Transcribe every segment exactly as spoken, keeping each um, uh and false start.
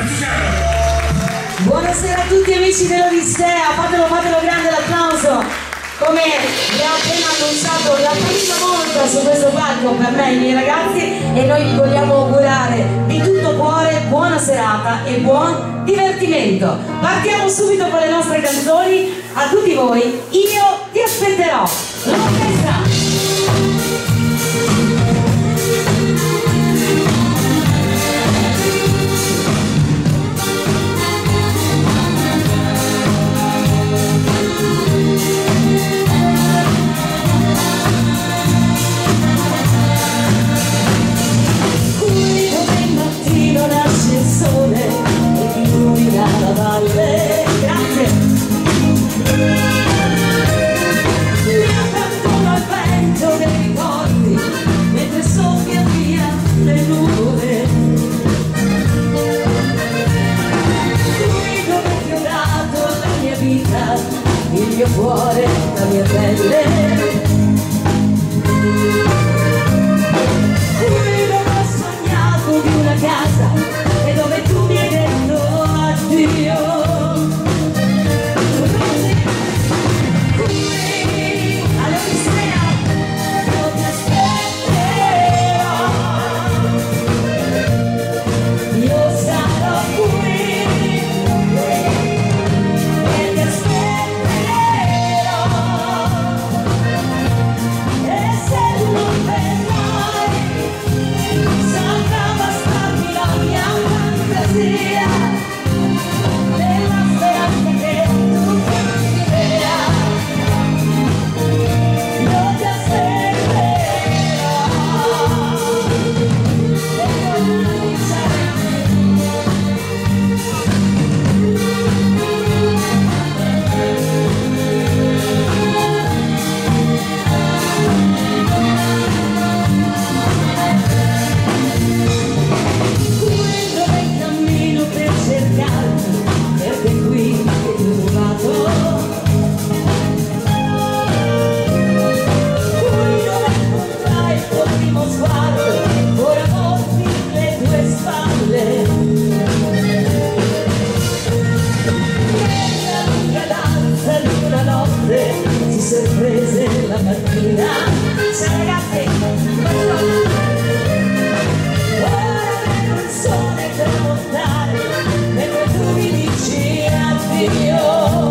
Buonasera a tutti amici dell'Odissea, fatelo, fatelo grande l'applauso. Come vi ho appena annunciato, la prima volta su questo palco per me e i miei ragazzi, e noi vi vogliamo augurare di tutto cuore buona serata e buon divertimento. Partiamo subito con le nostre canzoni. A tutti voi, io ti aspetterò. L'orchestra. Il mio cuore, la mia pelle, qui dove ho sognato di una casa e dove tu mi hai detto addio. Qui all'Odissea io ti aspetterò, io sarò qui. Sorprese la mattina, ciao ragazzi, ora vedo il sole tramontare mentre tu mi dici addio.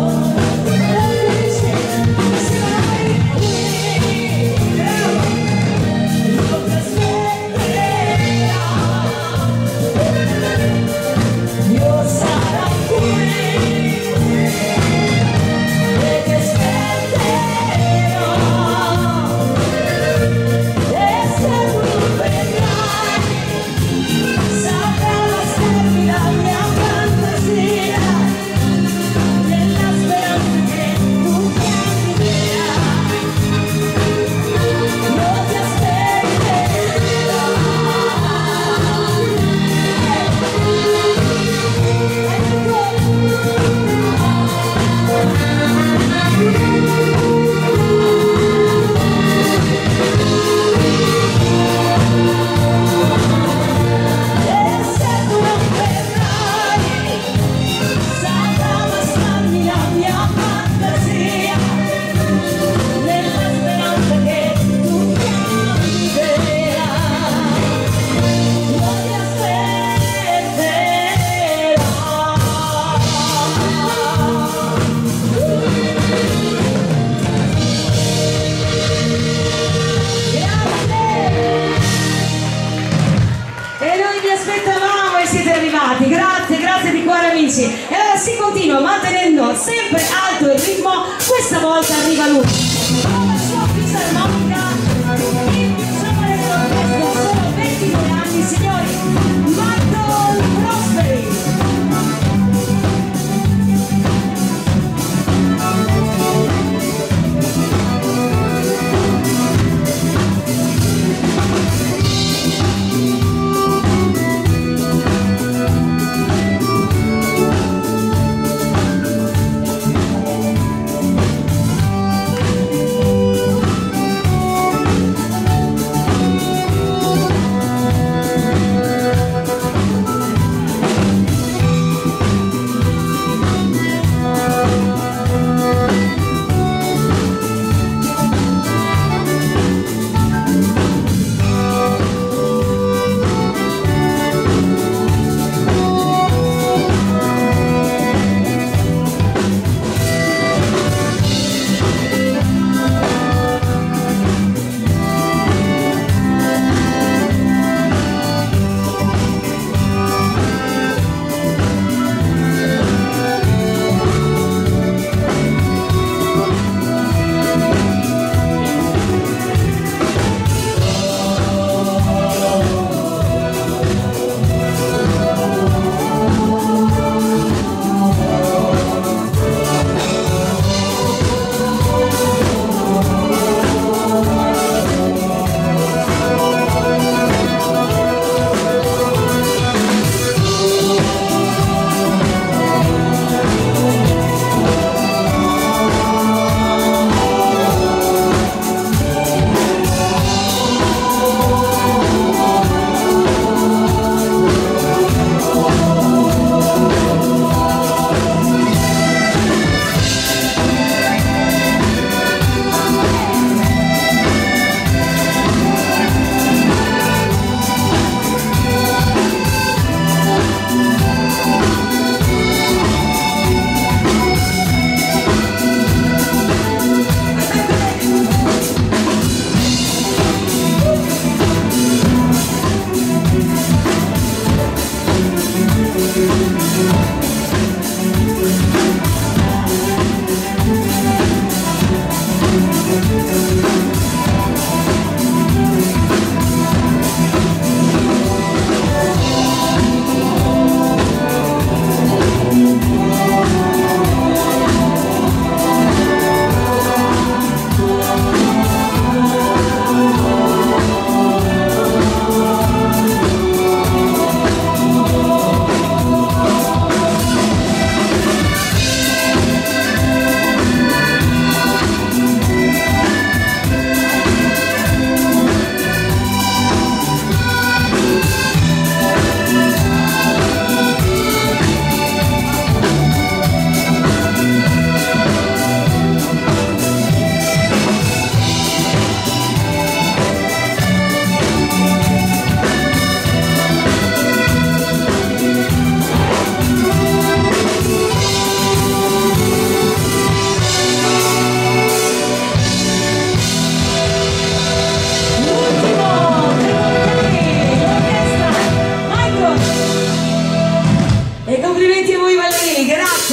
Grazie, grazie di cuore amici. E allora si continua mantenendo sempre alto il ritmo. Questa volta arriva lui con la sua fisarmonica, il giovane dell'orchestra, solo ventidue anni, signori, Michael Prosperi.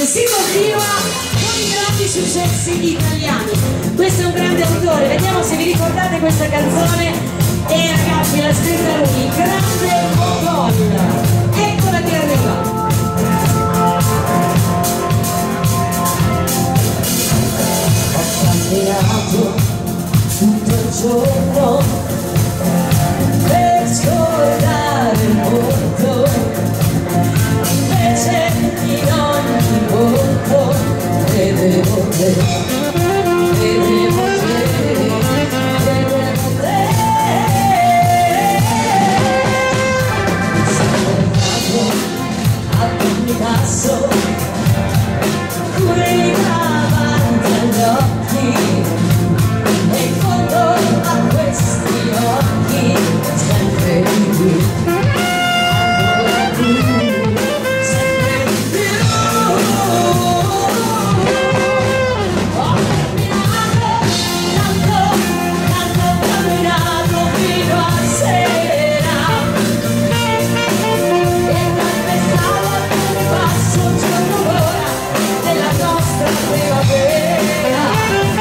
si continua con i grandi successi italiani. Questo è un grande autore, vediamo se vi ricordate questa canzone. E ragazzi, l'ha scritta lui, Grande Mogol. Eccola che arriva. Ho camminato tutto il giorno per scordare il mondo, invece in ogni volto vedevo te, vedevo te, vedevo te. Sono andato ad ogni passo, qui davanti agli occhi, e in fondo a questi occhi sempre di più, ancora tu, sempre di più. Ho camminato, tanto, tanto camminato fino a sera, e calpestavo a un passo giorno l'ora della nostra primavera.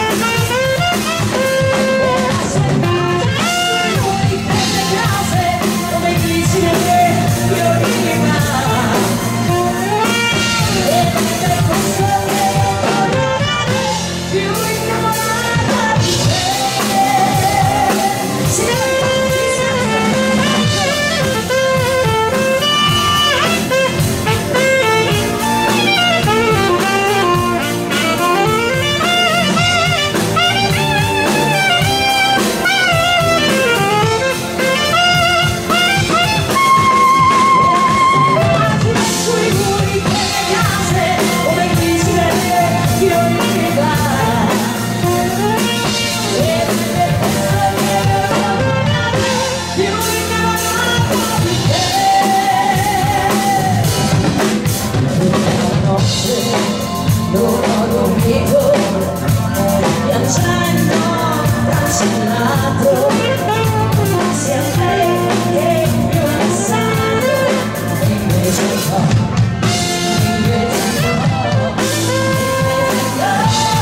Non ho dormito, piangendo, cancellato, sia te che il mio passato, e invece no, invece no, invece no.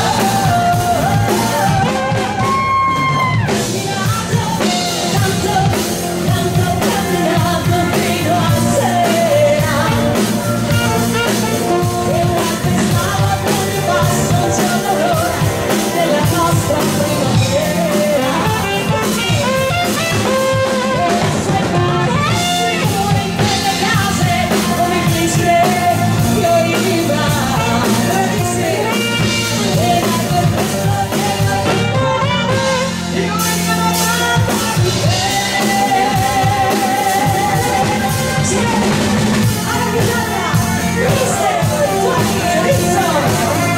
Ho camminato, tanto, tanto camminato fino a sera, e calpestavo a ogni passo giorno l'ora della nostra primavera. E osservare sicuro in quelle case come dice fioriva, e da quel posto che più innamorata di te. Sì, alla chitarra, mister Tony Rizzo.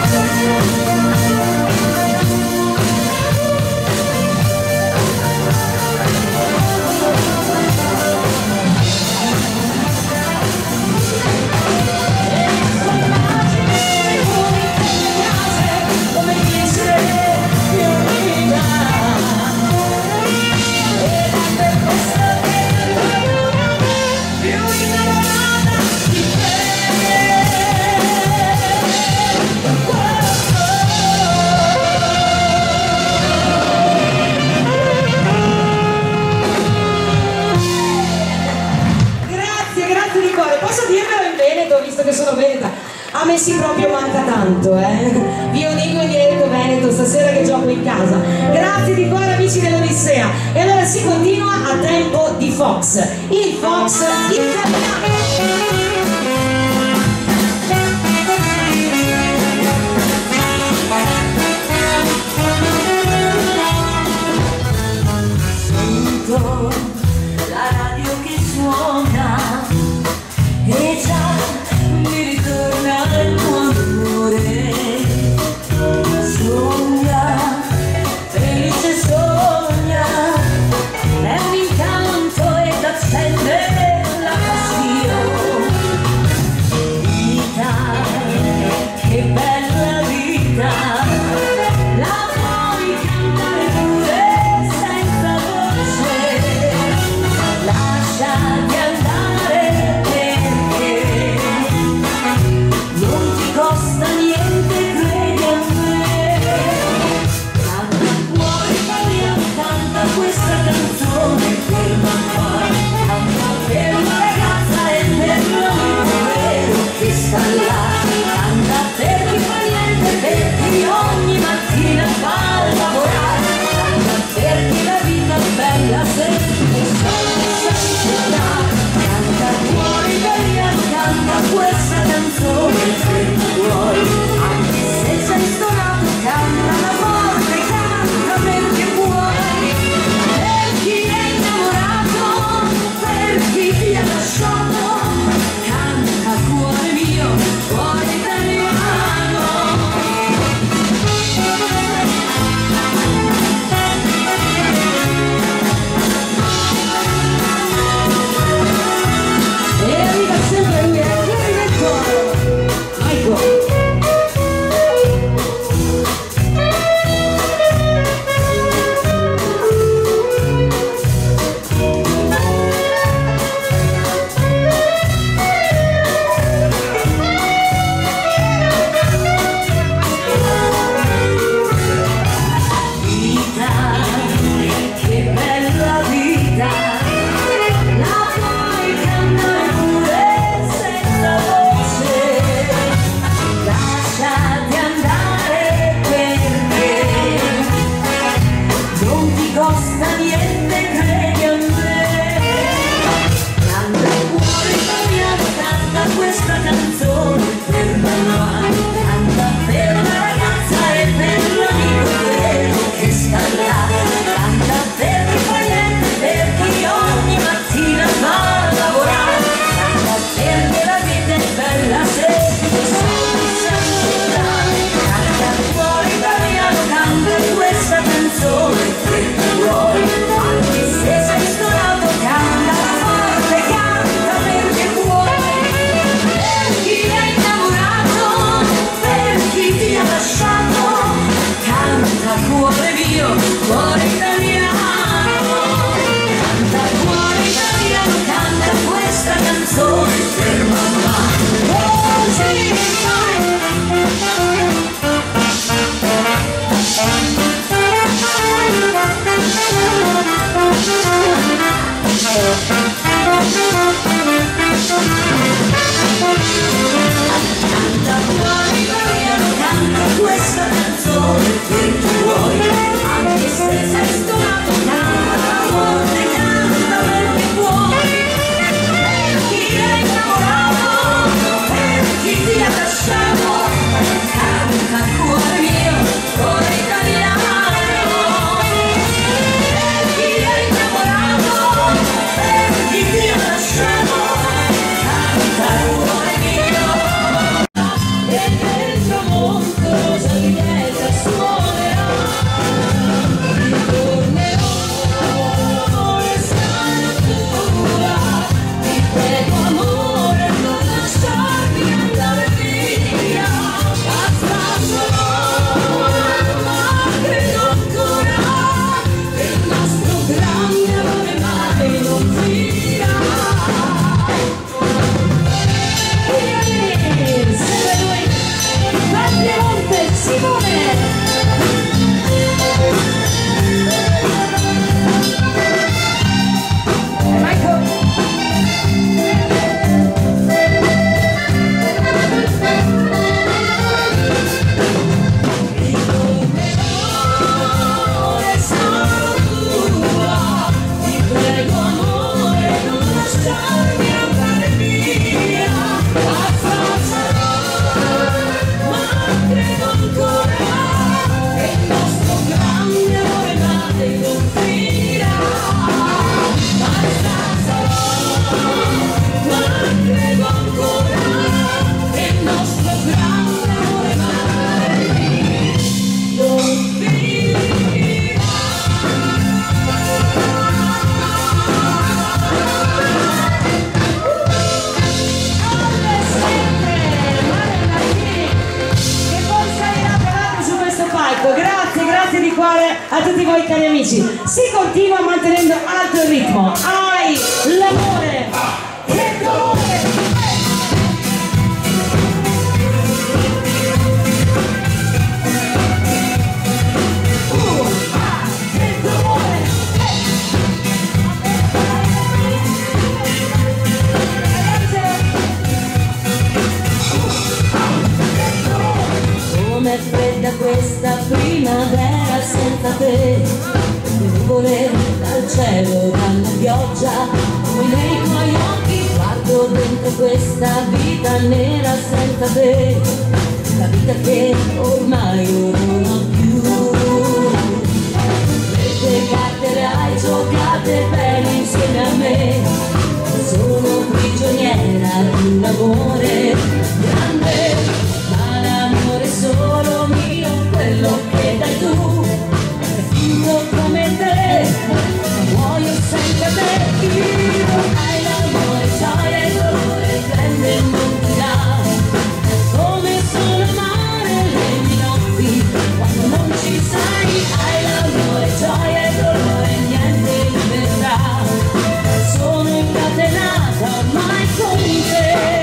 Come dice fioriva, e da quel posto che più innamorata di te. Grazie, grazie di cuore. Posso dirvelo in Veneto, visto che sono veneta? A me si proprio manca tanto, eh. Vi lo dico in diretto veneto stasera che gioco in casa. Grazie di cuore amici dell'Odissea. E allora si continua a tempo di Fox, il Fox italiano. Sento la radio che suona e già mi ritorna il tuo amore. Sogna, felice sogna, è un incanto ed accende la passione. a tutti voi cari amici. Si continua mantenendo alto il ritmo. Ai, l'amore, che dolore. Com'è fredda questa primavera senza te, nuvole dal cielo, dalla pioggia, come nei tuoi occhi guardo dentro questa vita nera senza te, la vita che ormai non ho più. Le carte hai giocate bene insieme a me, sono prigioniera di un amore grande, ma l'amore solo mio, quello che dai tu, è finto come te, muoio senza te. Io hai l'amore, gioia e dolore, prende e non ti dà, come sono amare le mie notti, quando non ci sei. Hai l'amore, gioia e dolore, niente libertà, sono incatenata ormai con te.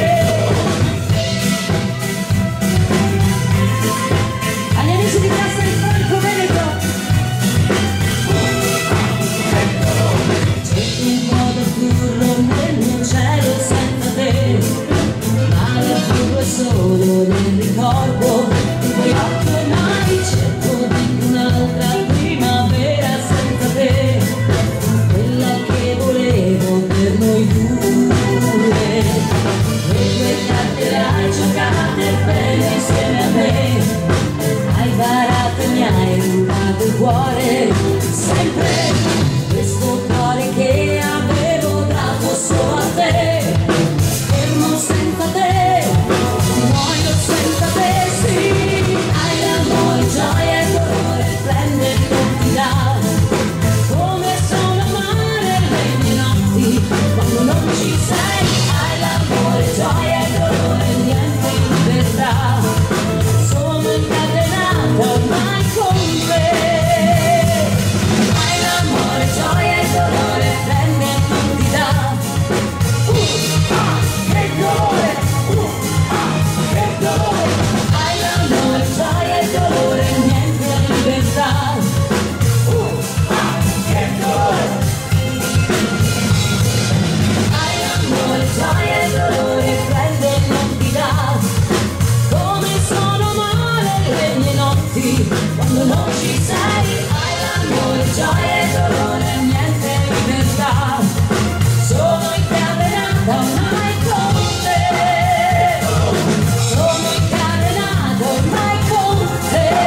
Solo nel ricordo di quei occhi ormai, cerco di un'altra primavera senza te, quella che volevo per noi due. E quelle carte le hai giocate bene insieme a me, hai barato e mi hai rubato il cuore, sempre questo cuore che avevo dato solo a te, fermo senza te. Senza te sì, hai l'amore, gioia e dolore, prende e non ti dà, come sono amare le mie notti, quando non ci sei. Hai l'amore, gioia e dolore, niente libertà, sono incatenata ormai con te. Hai l'amore, gioia e dolore, prende e non ti dà, uh, ah, che dolore, uh, ah, che dolore. Hai l'amore, gioia e dolore, niente libertà, uh, ah, che dolore. Hai l'amore, gioia e dolore, prende e non ti dà, come sono male le mie notti, quando non ci sei. Hai l'amore, gioia e dolore, niente libertà, sono incatenata ormai con te. Sono incatenata ormai con te.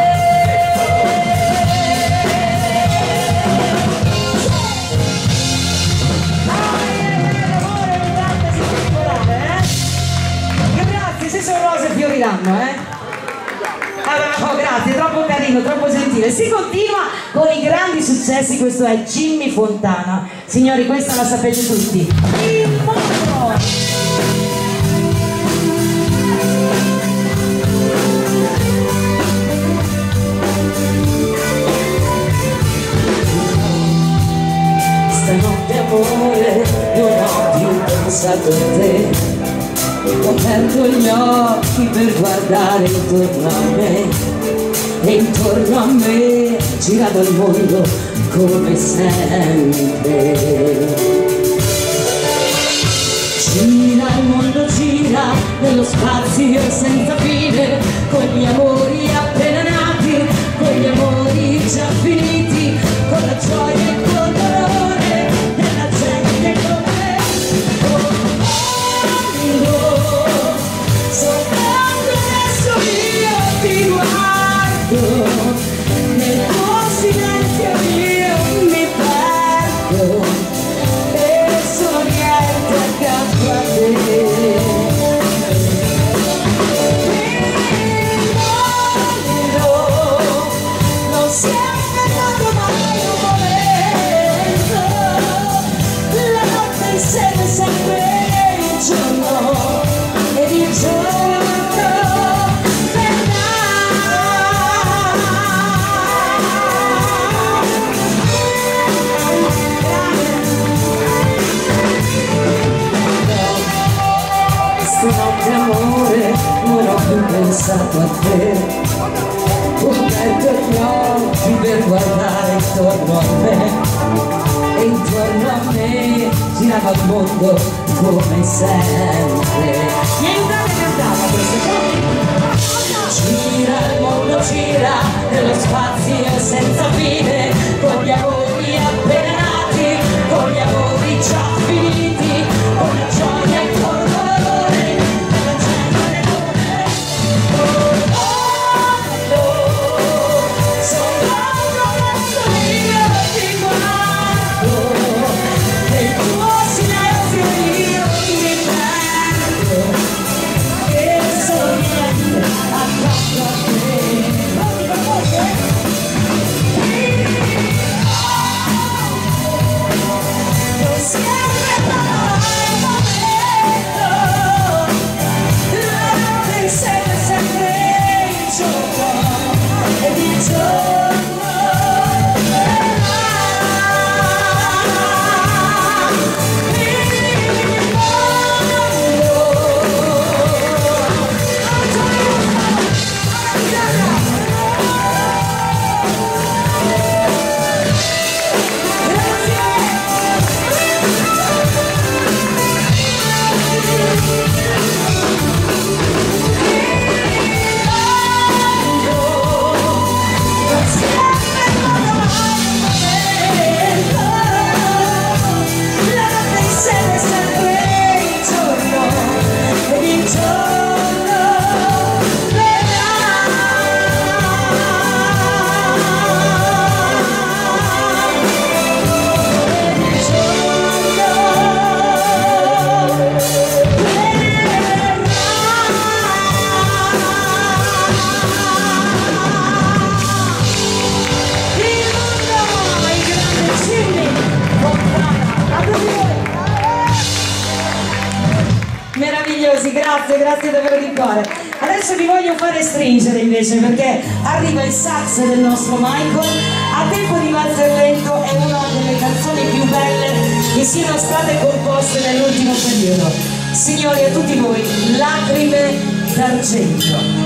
Grazie, se sono rose fioriranno, eh? Ah, oh, grazie, troppo carino, troppo gentile. Si continua con i grandi successi, questo è Jimmy Fontana. Signori, questa la sapete tutti. Il mondo! Stanotte amore, non ho più pensato a te, ho aperto gli occhi per guardare intorno a me, e intorno a me girava il mondo come sempre. Gira il mondo, gira nello spazio senza fine, con gli amori appena nati, con gli amori già finiti, con la gioia e col dolore della gente come me. Oh, soltanto adesso io ti guardo, nel tuo silenzio io mi perdo, e sono niente accanto a te. Il amore, non ho più pensato a te. Ho aperto gli occhi per guardare intorno a me, e intorno a me girava il mondo come sempre. Mi aiutate a cantare questo? Gira il mondo, gira nello spazio senza fine, con gli amori appena nati, con gli amori già finiti, con la gioia e il dolore, con la gente e l'amore. Oh, oh, oh, soltanto quando io ti guardo, nel tuo silenzio io mi riprendo, e sono niente accanto a te. Non sempre parole al momento, la notte insieme sempre il giorno, ed il giorno verrà. Il Meravigliosi, grazie, grazie davvero di cuore. Adesso vi voglio fare stringere invece, perché arriva il sax del nostro Michael. A tempo di valzer lento è una delle canzoni più belle che siano state composte nell'ultimo periodo. Signori, a tutti voi, Lacrime d'argento.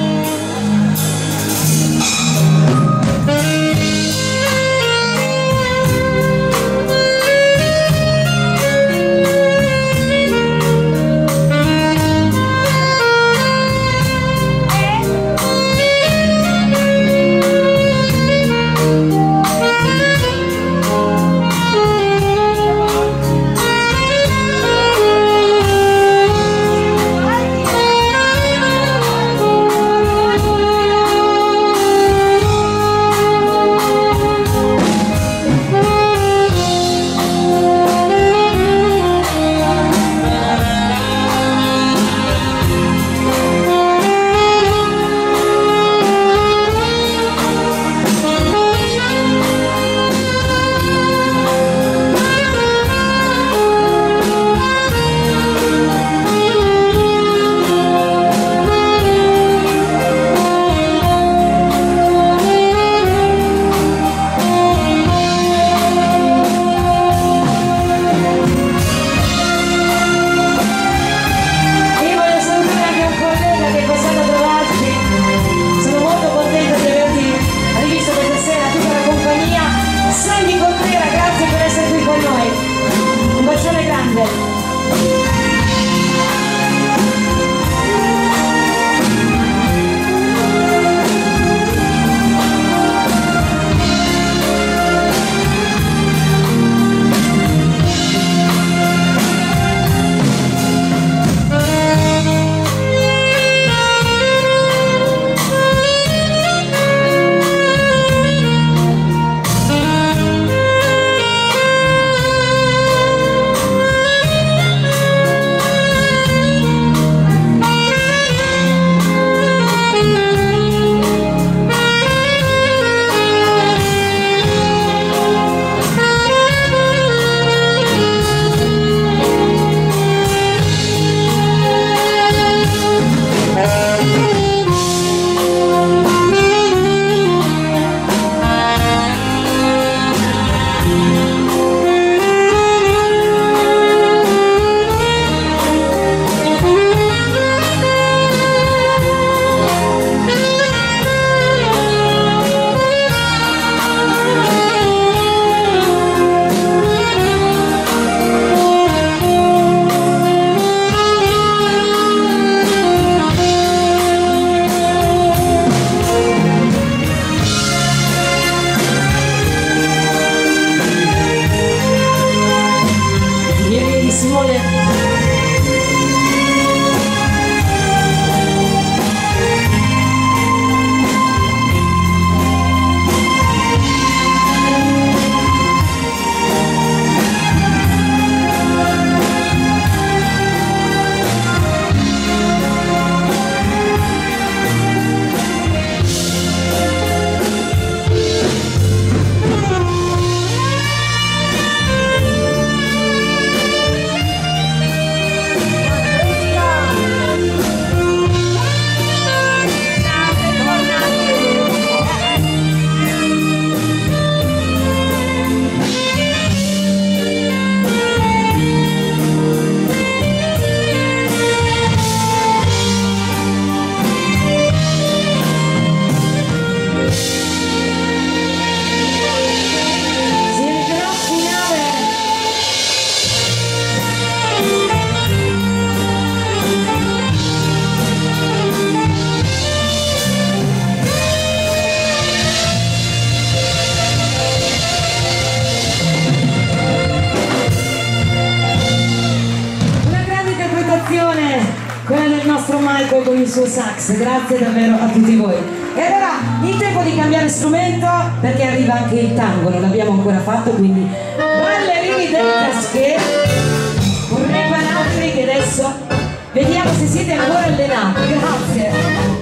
Michael con il suo sax, grazie davvero a tutti voi. E allora il tempo di cambiare strumento, perché arriva anche il tango, non l'abbiamo ancora fatto, quindi ballerini del casquet, preparati che adesso vediamo se siete ancora allenati, grazie.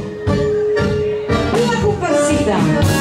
Una comparsita.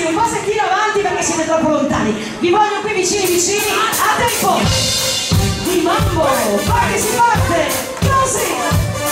un po' settino avanti perché siete troppo lontani. Vi voglio qui vicini vicini, a tempo di mambo, vai che si parte, così.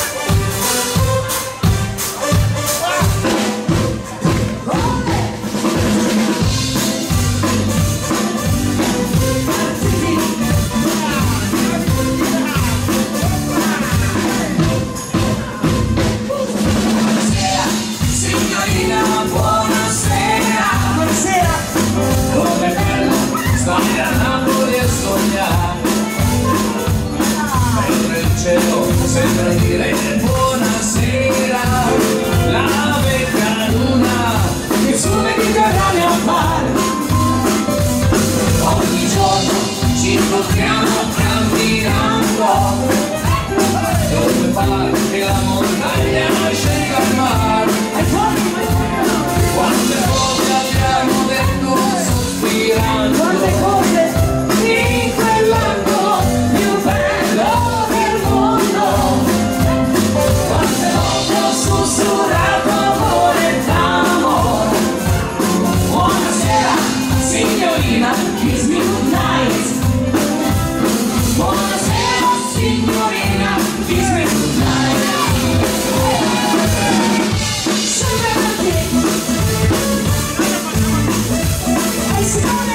Sembra dire buonasera, la vecchia luna che sul Mediterraneo appare. Ogni giorno ci incontriamo camminando, dove pare che la montagna scenda al mare. Quante cose abbiamo detto sospirando, Quante cose in quell'anno più bello del mondo. Quante volte ho sussurrato amore d'amore. Buonasera signorina, kiss me good night. Buonasera signorina, kiss me good night. sempre perché e Simone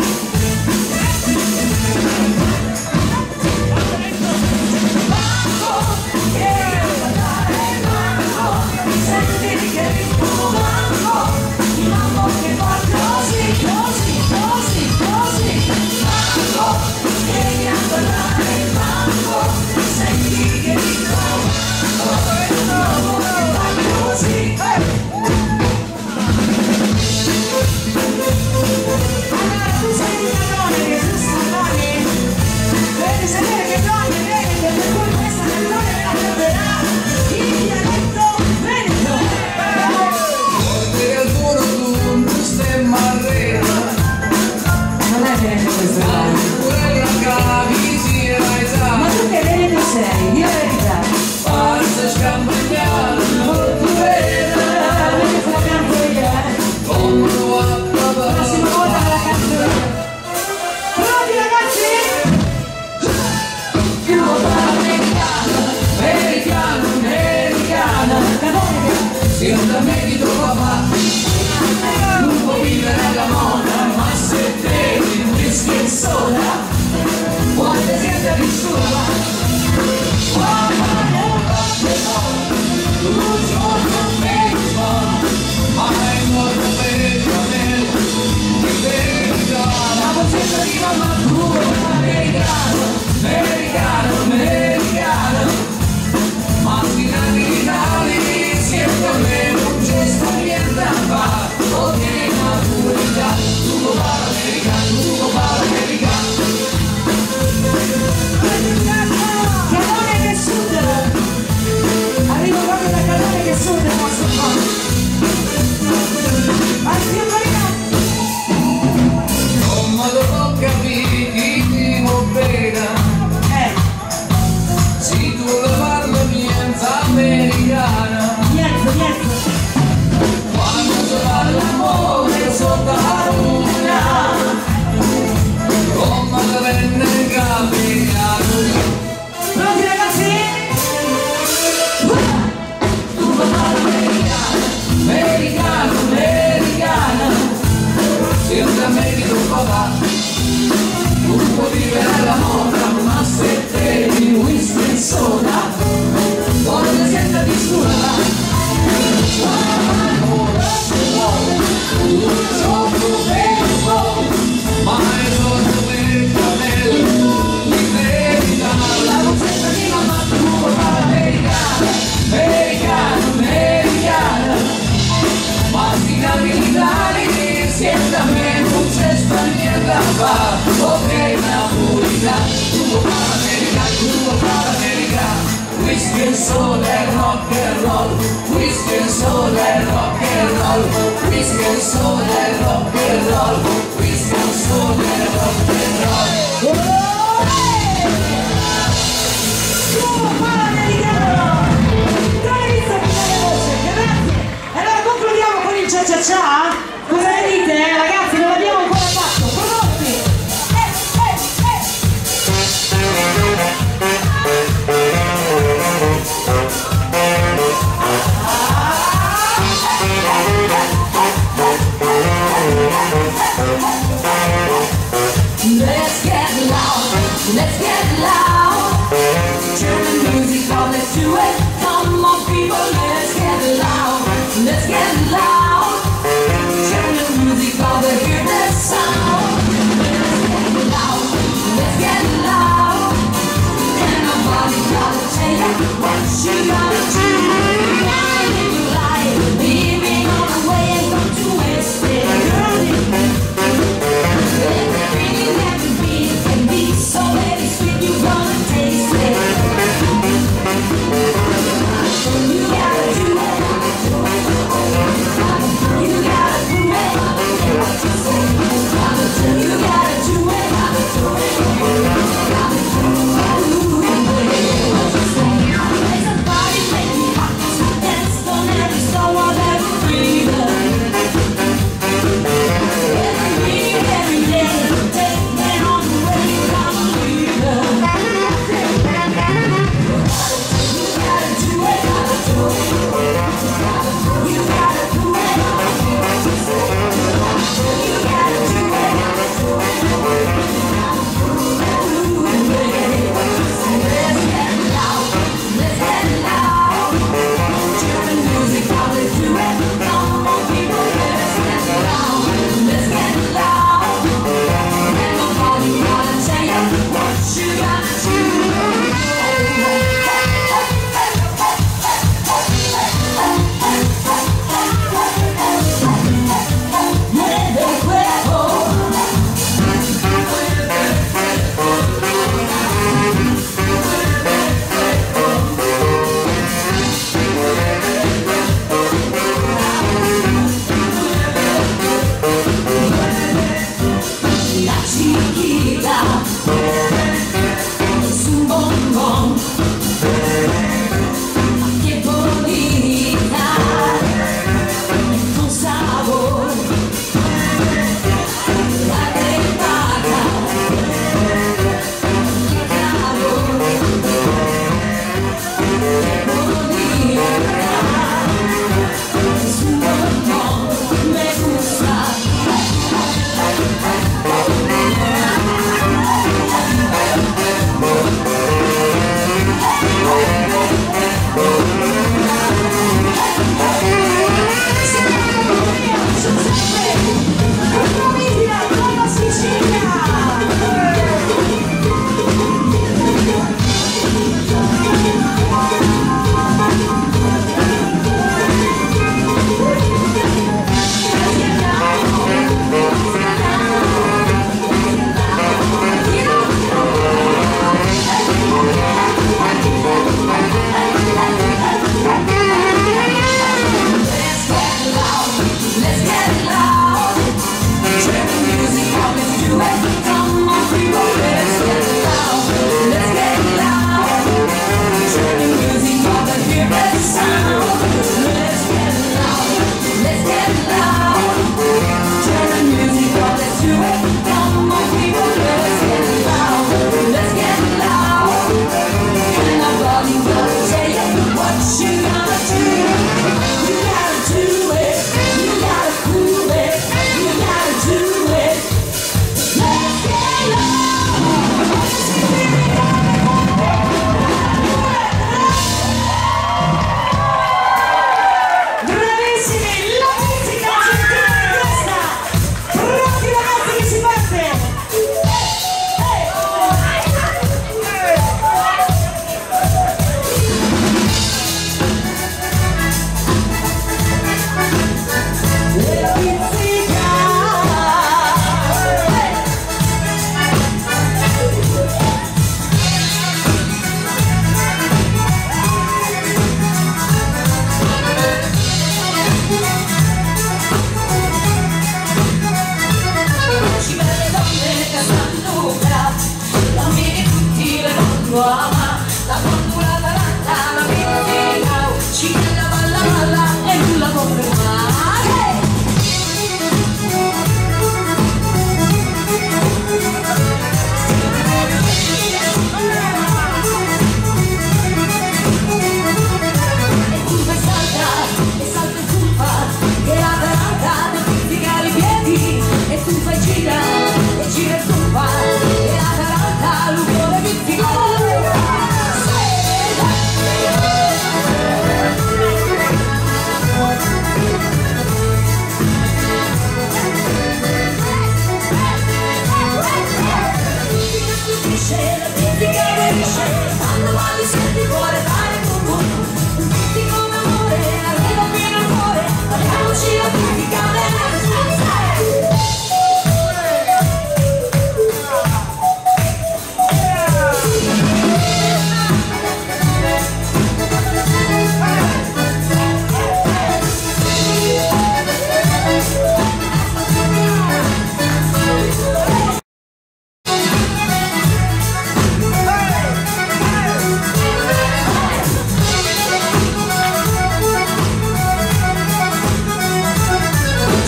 da me di tuo papà, non puoi vivere alla moda, ma se te il whisky e soda, quante siete vissuta, guarda non batte tu giorno baseball, ma è molto peggio a me, che verità, la voce di mamma tua, americano, americano, americano, ma finali siempre me mucho esta mierda va, ok, maturidad, tuvo para América, tuvo para América. Cannone che Sud, arrivo proprio da Cannone che Sud nel nostro mondo. Vai più carino. Non mi devo capire chi ti muoveva, Eh, si tu lo parlo mienza americana. niente, niente. Quando si fa l'amore sotto la luna, come se venne capitato. Pronti ragazzi? Tu lo parlo americano, americano, americano, siempre me di tuo papà, tu puoi vivere la moda, ma se te di whisky e soda, quando senta di sulla. Siéntame mucha española va, ok, Napolità, tuvo para América, tuvo para América, whisky e soda e rock and roll, whisky e soda e rock and roll, whisky e soda e rock and roll, whisky e soda e rock and roll. Tuvo para americano! Dai, visto che c'è la voce, grazie! Allora concludiamo con il cia cia cia, cosa ne dite? There's a party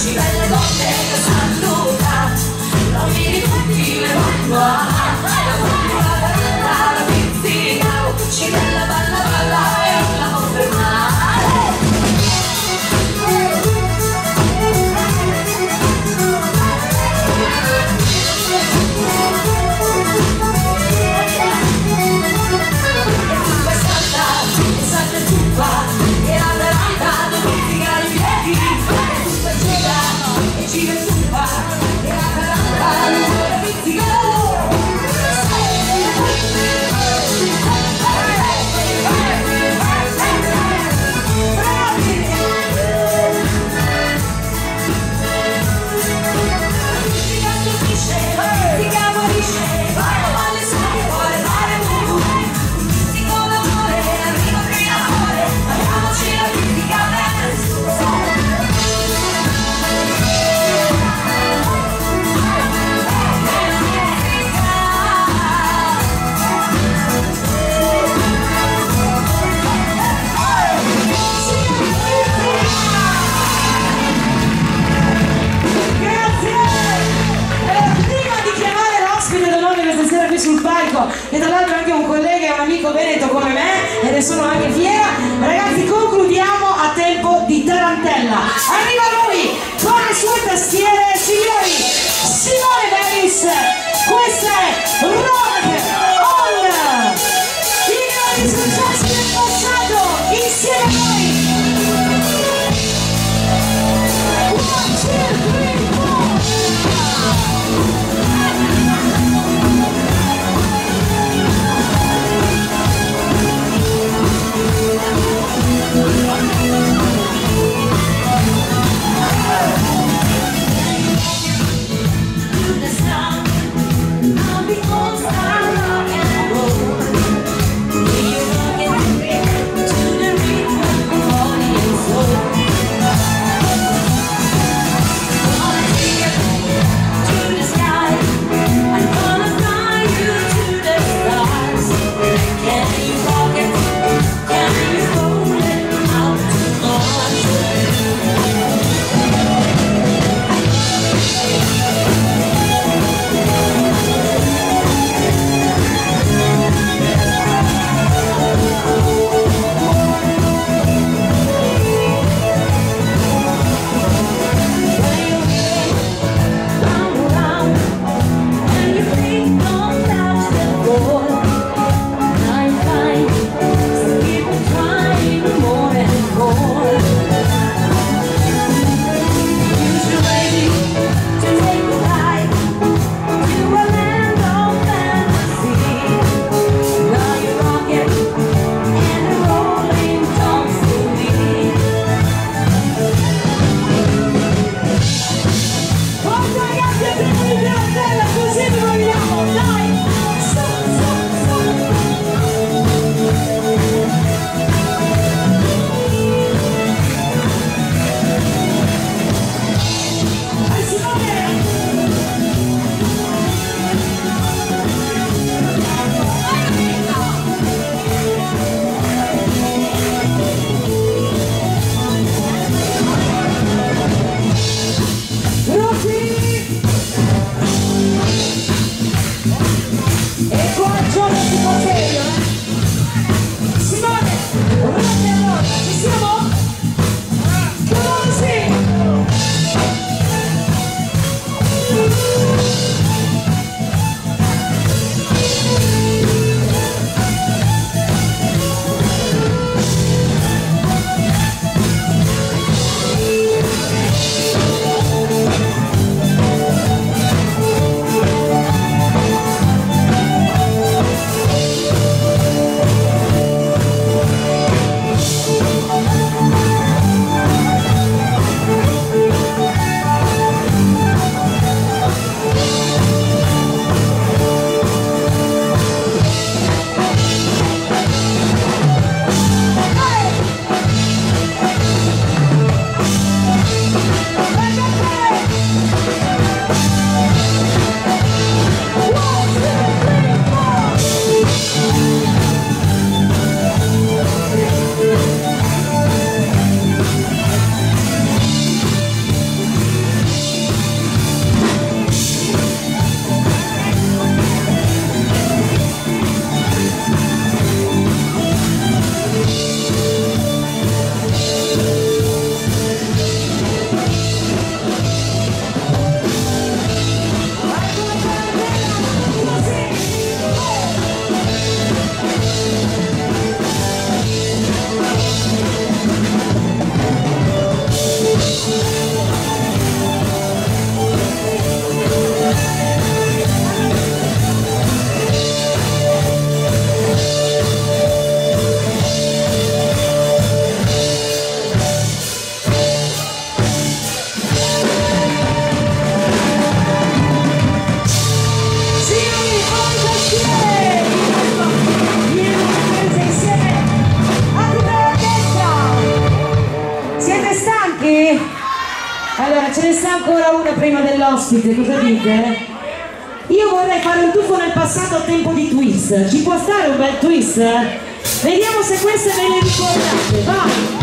baci belle donne che saluta, non mi ricordi le mamma, la pizzica, ci bella balla balla e non la confermare. Sul palco, che tra l'altro è anche un collega e un amico veneto come me, e ne sono anche fiera. Ragazzi, concludiamo a tempo di tarantella. Arriva lui con le sue tastiere, signori, Simone Davis. Questa è Rock On, i grandi successi del passato insieme a noi. One, two, three, four. sta ancora una prima dell'ospite, cosa dite? Io vorrei fare un tuffo nel passato a tempo di twist. Ci può stare un bel twist? Vediamo se queste ve le ricordate. Vai!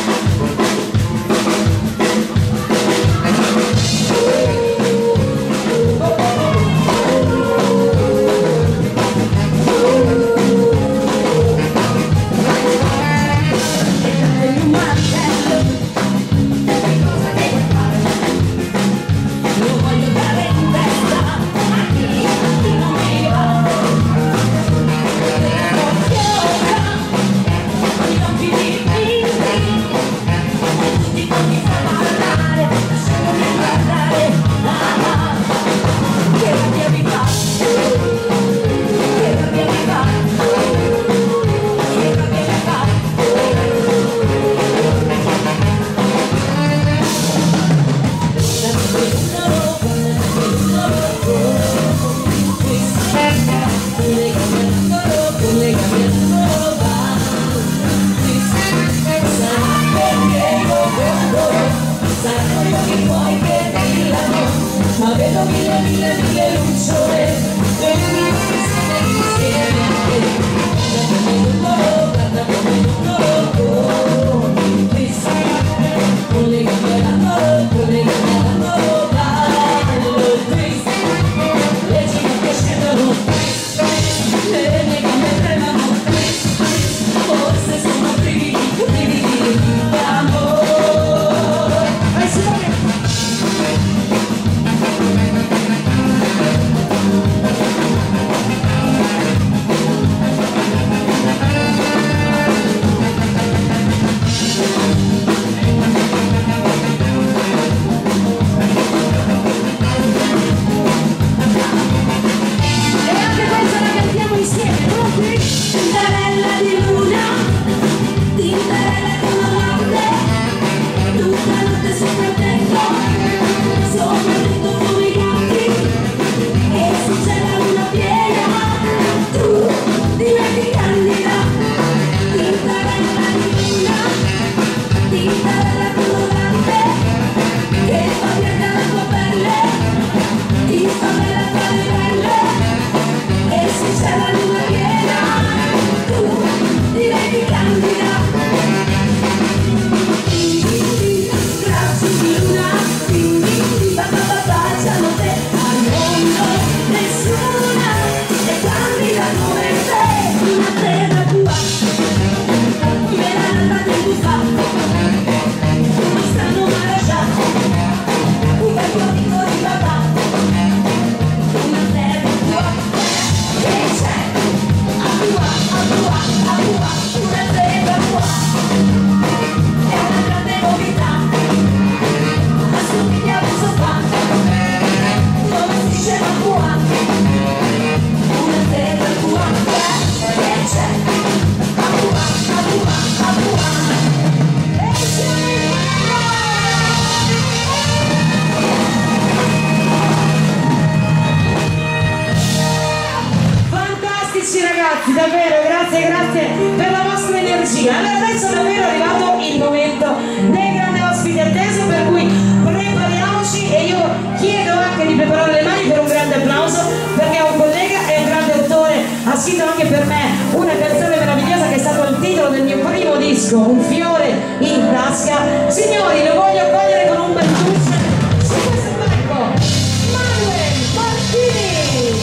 Davvero, grazie, grazie per la vostra energia. Allora adesso è davvero arrivato il momento dei grandi ospiti atteso, per cui prepariamoci e io chiedo anche di preparare le mani per un grande applauso, perché è un collega e un grande autore, ha scritto anche per me una canzone meravigliosa che è stato il titolo del mio primo disco, Un fiore in tasca. Signori, lo voglio accogliere con un bel push su questo palco, Manuel Martini.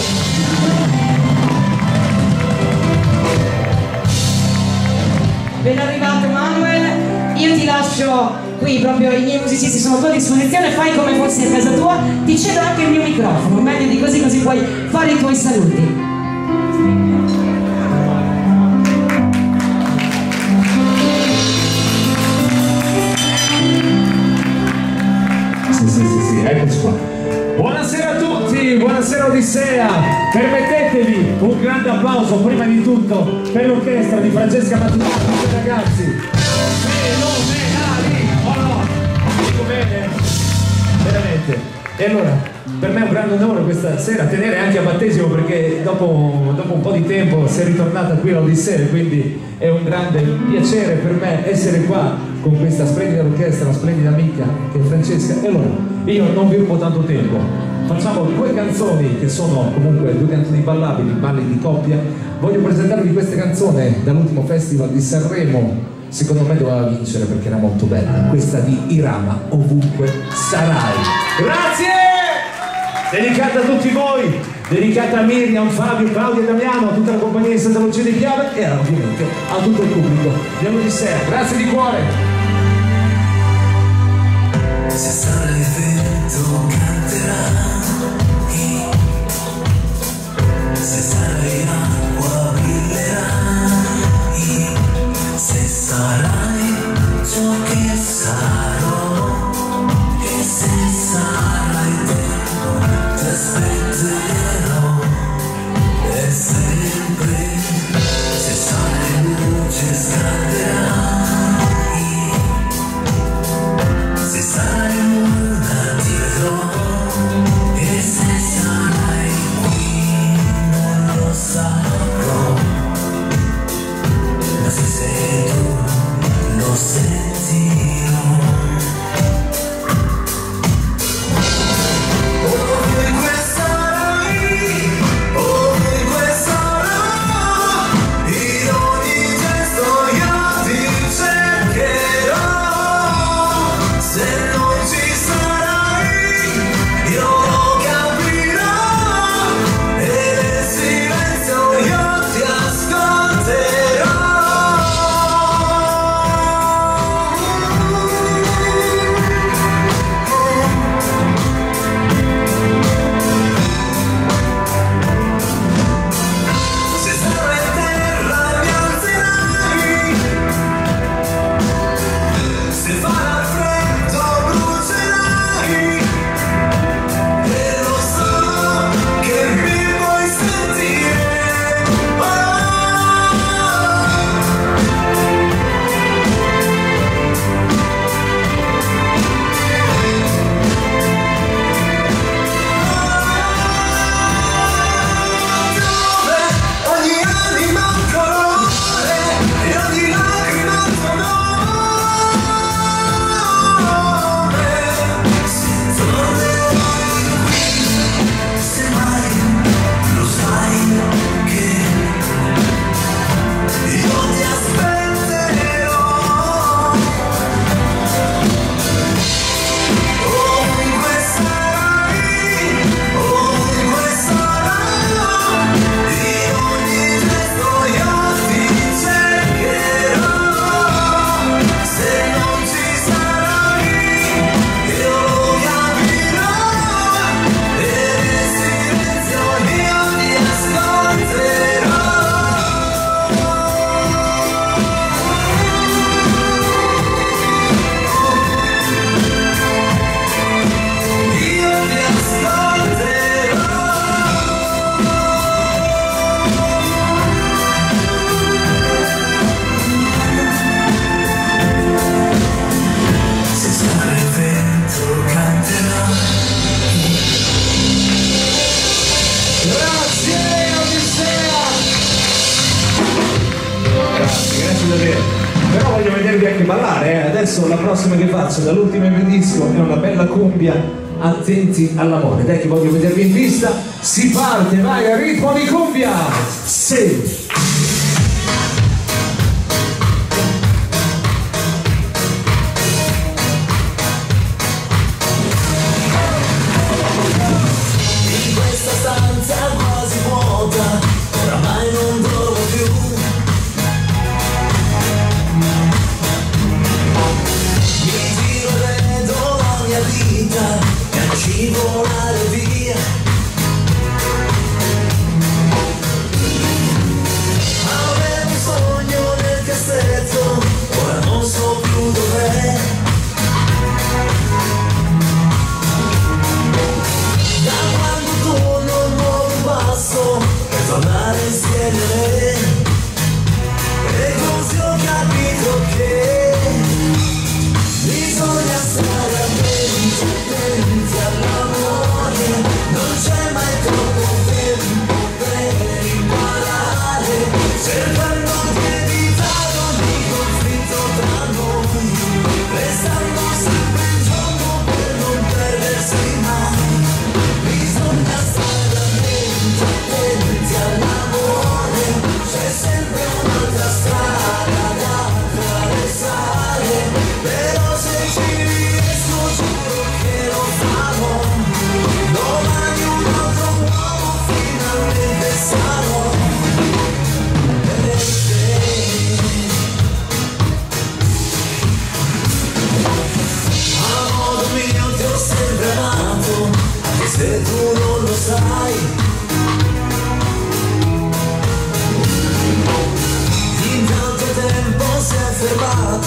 Ben arrivato Manuel, io ti lascio qui, proprio i miei musicisti sono a tua disposizione, fai come fossi a casa tua, ti cedo anche il mio microfono, meglio di così, così puoi fare i tuoi saluti. Sì, sì, sì, sì, eccoci qua. Buonasera a tutti, buonasera Odissea, permettetevi un grande applauso prima di tutto per l'orchestra di Francesca Mattinati, ragazzi. Fenomenali, oh no, dico bene, veramente. E allora, per me è un grande onore questa sera tenere anche a battesimo, perché dopo, dopo un po' di tempo si è ritornata qui all'Odissea, quindi è un grande piacere per me essere qua con questa splendida orchestra, una splendida amica che è Francesca. E allora, io non vi rubo tanto tempo, facciamo due canzoni che sono comunque due canzoni ballabili, balli di coppia. Voglio presentarvi questa canzone dall'ultimo festival di Sanremo, secondo me doveva vincere perché era molto bella, questa di Irama, Ovunque Sarai. Grazie! Dedicata a tutti voi, dedicata a Miriam, Fabio, Claudio e Damiano, a tutta la compagnia di Santa Lucia di Piave e ovviamente a tutto il pubblico dell'Odissea. Grazie di cuore! Se sarà il vento canterai, se sarai acqua brillerai, se sarai ciò che sarò e se sarai tempo ti aspetterò per sempre. Se sarai luce scalderai, se sarai luna ti vedrò e se sarai qui non lo saprò, ma se sei tu lo sentirò. Ovunque sarai, ovunque sarò, in ogni gesto io ti cercherò. Se non ci sarai, io lo capirò e nel silenzio io ti ascolterò. Se sarai terra mi alzerai, se farà freddo brucerai, e lo so che mi vuoi sentire. Oh. Dove ogni anima ha un colore e ogni lacrima ha un tuo nome. Se tornerai qui, se mai lo sai che io ti aspetterò. Ovunque sarai, ovunque sarò, in ogni gesto io ti cercherò. Se non ci sarai, io lo capirò e nel silenzio io ti ascolterò. Io ti ascolterò. Se sarà il vento canterai. Grazie Odissea! Grazie, grazie davvero. Però voglio vedervi anche ballare, eh. Adesso la prossima che faccio dall'ultimo E P disco è una bella cumbia, Attenti all'amore. Dai che voglio vedervi in pista, si parte, vai, a ritmo di cumbia! Sì! In questa stanza quasi vuota, oramai non trovo più. Mi giro e vedo la mia vita e scivolare via. Avevo un sogno nel cassetto, ora non so più dov'è. Da quando torno un nuovo passo per tornare insieme a me, e così ho capito che bisogna stare attenti, attenti all'amore.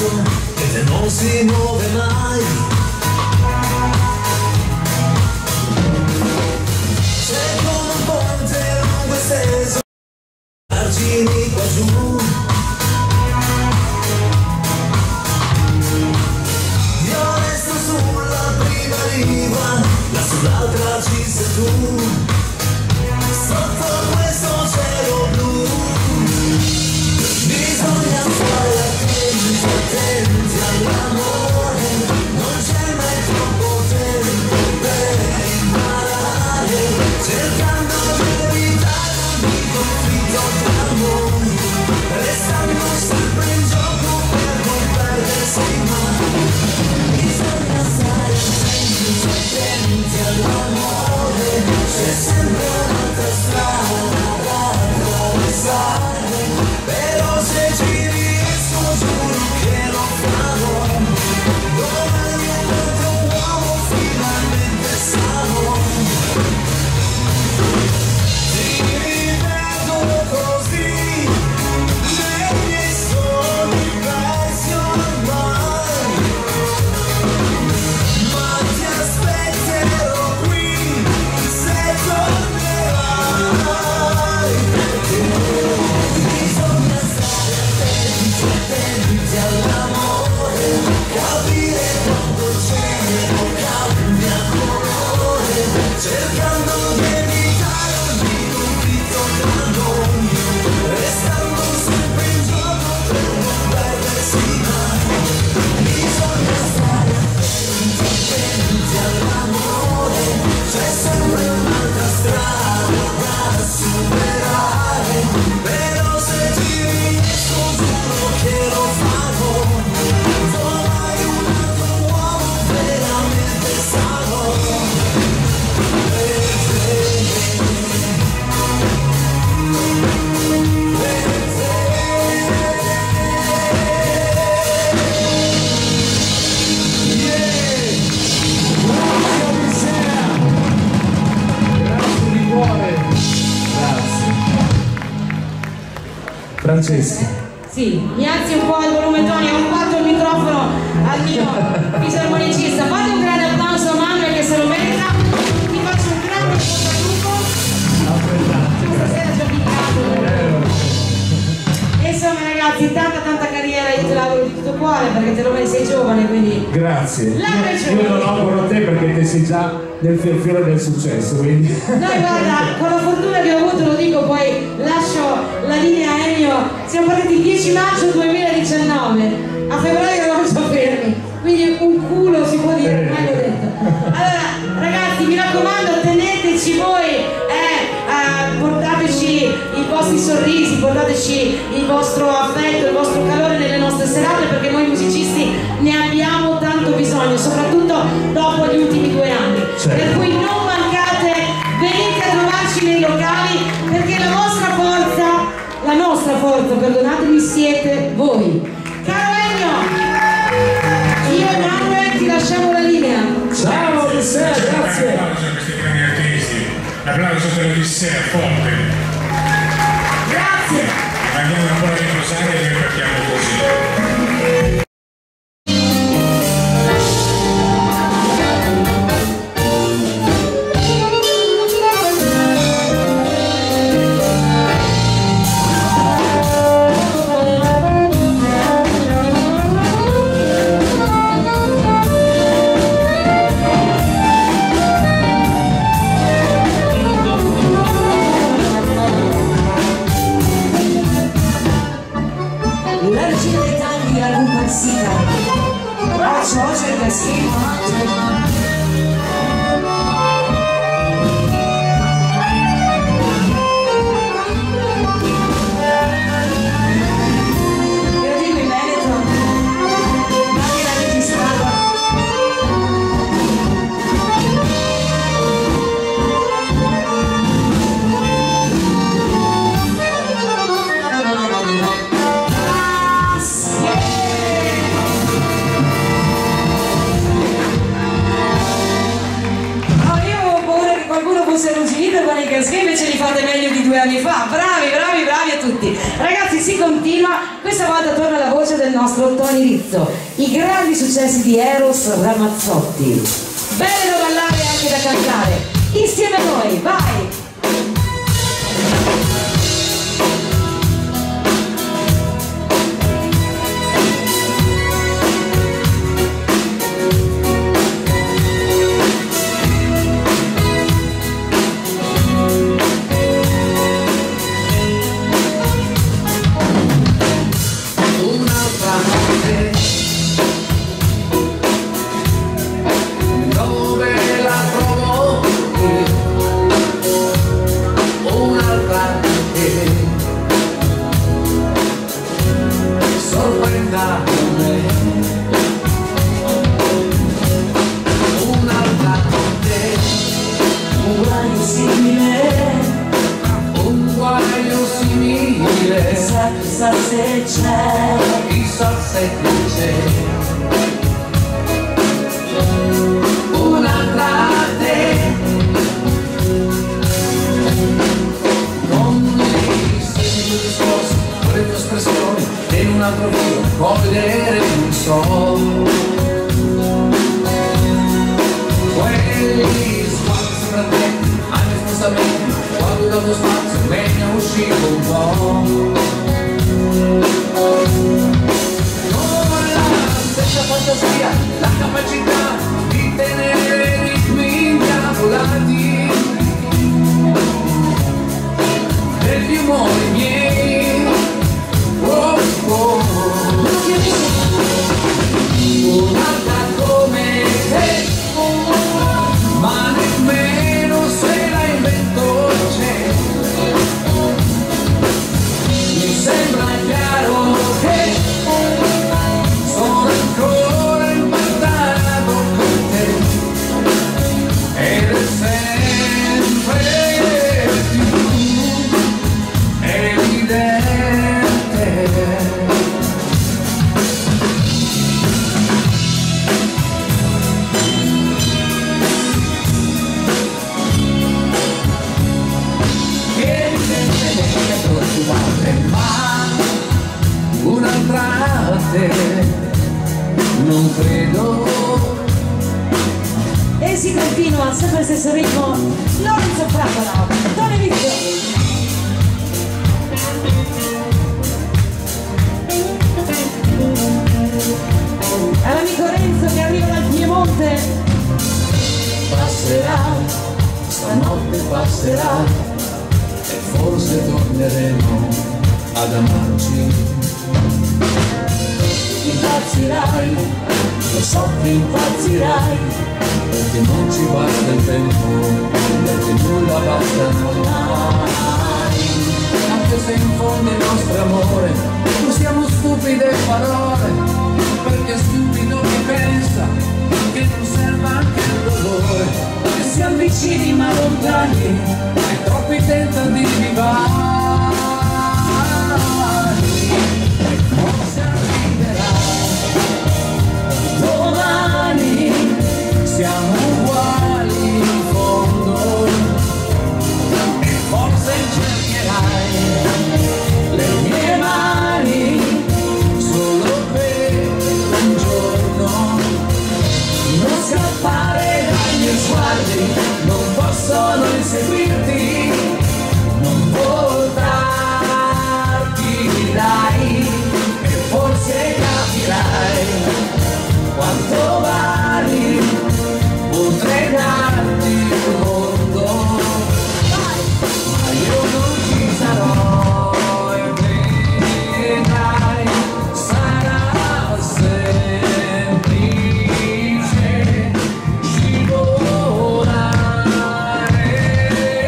moto che non si muove mai. C'è come un ponte lungo esteso, argini qua giù. Io resto sulla prima riva, là sull'altra ci sei tu. Sotto questo cielo blu bisogna stare attenti, attenti all'amore. Non c'è mai troppo tempo per imparare, cercando di evitare ogni conflitto tra noi, restando sempre in gioco per non perdersi mai. Bisogna stare attenti, attenti all'amore, c'è sempre un'altra strada da attraversare, però se ci riesco giuro che lo farò. Domani un altro uomo finalmente sarò. Ti rivedo così nei miei sogni persi ormai, ma ti aspetterò qui se tornerai, perché bisogna stare attenti, attenti all'amore, capire quando il cielo cambia colore, cercando di evitare ogni conflitto tra noi, restando sempre in gioco per non perdersi mai. Bisogna stare attenti, attenti all'amore, c'è sempre un'altra strada da superare, però se ci riesco giuro che lo farò. Domani un altro uomo veramente sarò. Per Grazie di cuore. Grazie. Francesca. Sì, mi alzi un po' il volume, Tony, ho rubato il microfono al mio fisarmonicista. Fate un grande applauso a Manuel che se lo merita. Ti faccio un grande bocca questa sera ci ho piccato. E insomma ragazzi, tanta tanta carriera, io te l'auguro di tutto cuore perché te lo meriti, sei giovane, quindi Grazie. La Io, ragione. io non auguro a te perché te sei già nel fiore del successo, quindi. noi guarda, con la fortuna che ho avuto, lo dico, poi lascio la linea a Ennio, siamo partiti il dieci maggio duemiladiciannove, a febbraio eravamo già fermi, quindi un culo si può dire, meglio detto. Allora ragazzi, mi raccomando, teneteci voi, eh, eh, portateci i vostri sorrisi, portateci il vostro affetto, il vostro calore nelle nostre serate, perché noi musicisti ne abbiamo tanto bisogno, soprattutto dopo gli ultimi due anni. Certo. Per cui non mancate, venite a trovarci nei locali, perché la vostra forza, la nostra forza, perdonatemi, siete voi. Caro Ennio, io e Manuel ti lasciamo la linea. Ciao Odissea, grazie. Un applauso a questi grandi artisti, l'applauso per Odissea, forte. Grazie. Andiamo un po' a riposare e noi partiamo così. Thank fosse arrugginito con i caschi, invece li fate meglio di due anni fa. Bravi, bravi, bravi a tutti. Ragazzi, si continua, questa volta torna la voce del nostro Tony Rizzo. I grandi successi di Eros Ramazzotti. Belle da ballare e anche da cantare. Insieme a noi, vai! Chissà se c'è, chissà se c'è un'altra te, con i segni discorsi, con le tue espressioni e in un altro video cogliere un so quelli sguardi sopravventi, anche spostamente quando dal tuo spazio me ne è uscito un po'. Con la stessa fantasia, la capacità di tenere ritmi incavolati degli umori miei. Oh, oh. Un'altra come te, ma nemmeno se la invento c'è. Mi sembra chiaro che sono ancora imparato con te ed è sempre più evidente. Un'altra te, non credo. E si continua, sempre il stesso ritmo. Lorenzo Fragola, Tony Rizzo. È l'amico Renzo che arriva dal Piemonte. Passerà, stanotte passerà e forse torneremo ad amarci. Impazzirai, lo so che impazzirai, perché non ci basta il tempo, perché nulla basta mai. Anche se in fondo il nostro amore, usiamo stupide parole, perché stupido chi pensa che non serva anche il dolore, che siamo vicini ma lontani, e troppi tentativi vani. Domani siamo uguali in fondo e forse cercherai le mie mani solo per un giorno. Non scappare dai miei sguardi, non possono inseguirti, non voltarti, dai, e forse capirai quanto vali, potrei darti il mondo, ma io non ci sarò e vedrai, sarà semplice scivolare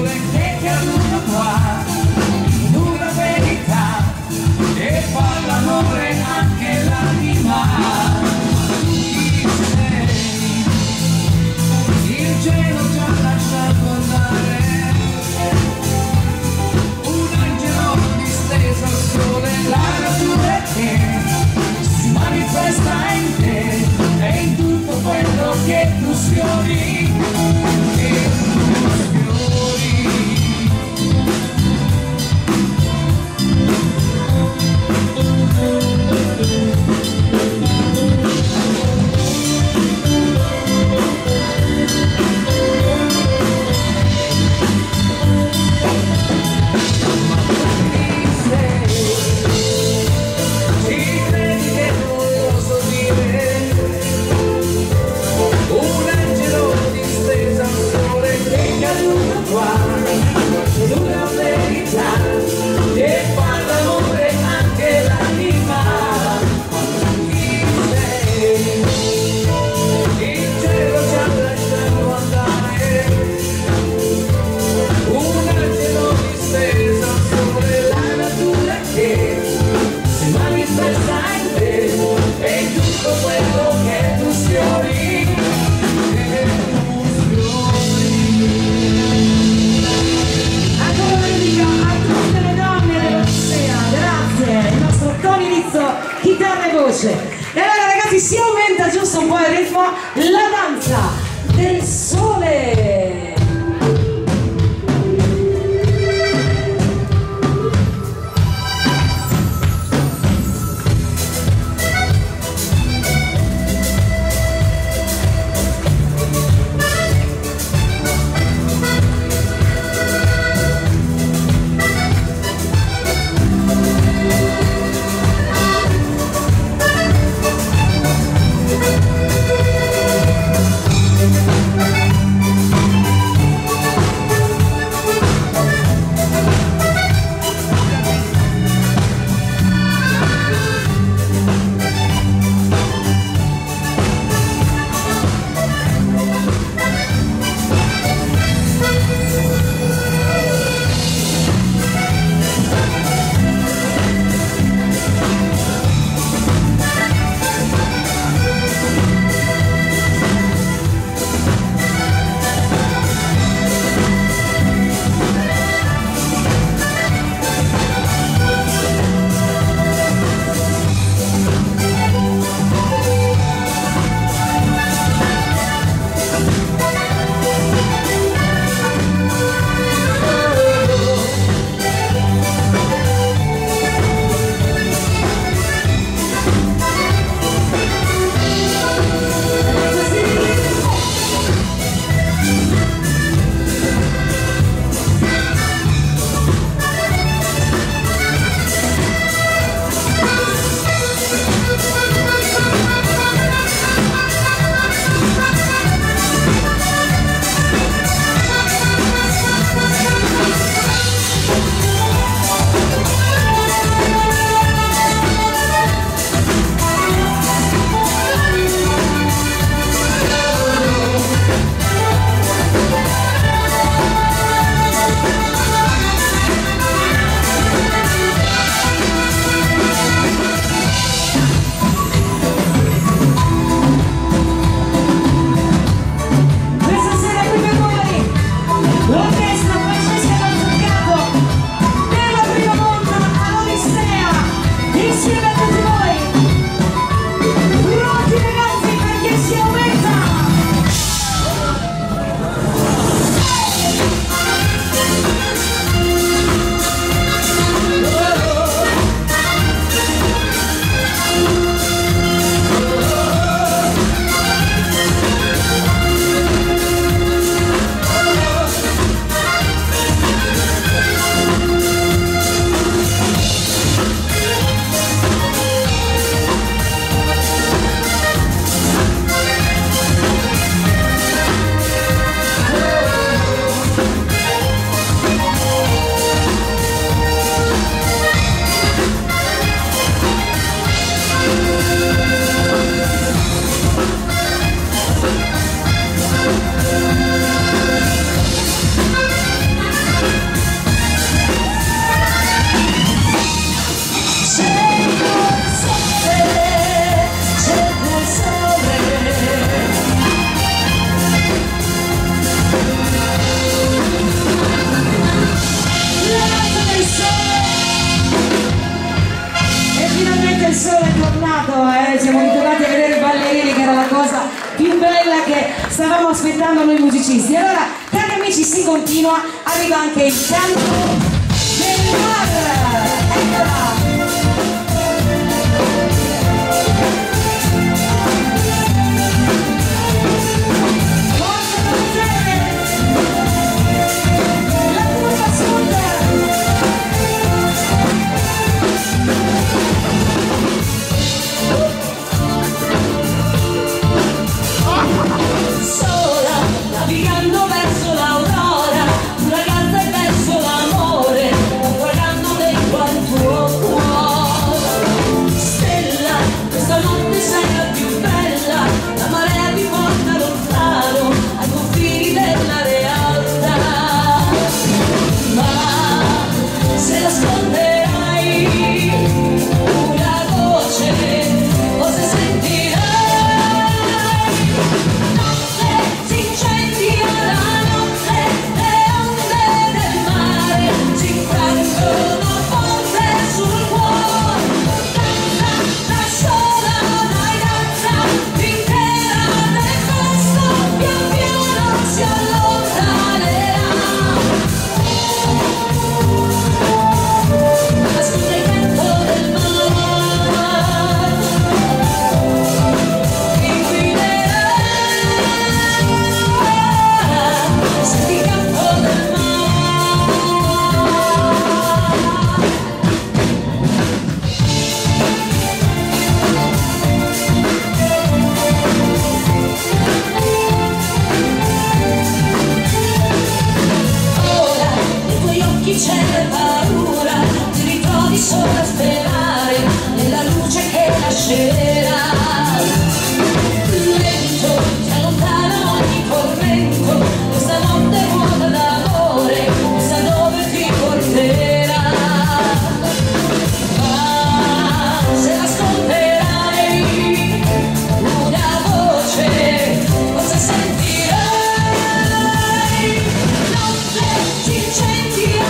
sole che caduto qua in una verità e fa l'amore anche l'anima. Tu chi sei? Il cielo ci ha lasciato andare, un angelo disteso al sole, la natura che si manifesta in te e in tutto quello che tu sfiori, che tu sfiori. cosa più bella che stavamo aspettando noi musicisti. Allora, cari amici, si continua, arriva anche il canto del mar. Eccola! Navigando verso l'aurora, una ragazza e verso l'amore, guardando dentro al tuo cuore. Stella, questa notte sei la più bella, la marea ti porta lontano, ai confini della realtà. Ma se nasconderai una voce, cosa sentirai? C'è paura, ti ritrovi solo a sperare nella luce che lascerà. Lento, ti allontana ogni tormento, questa notte vuota d'amore, chissà dove ti porterà. Ma se ascolterai una voce, cosa sentirai? Notte si incendia.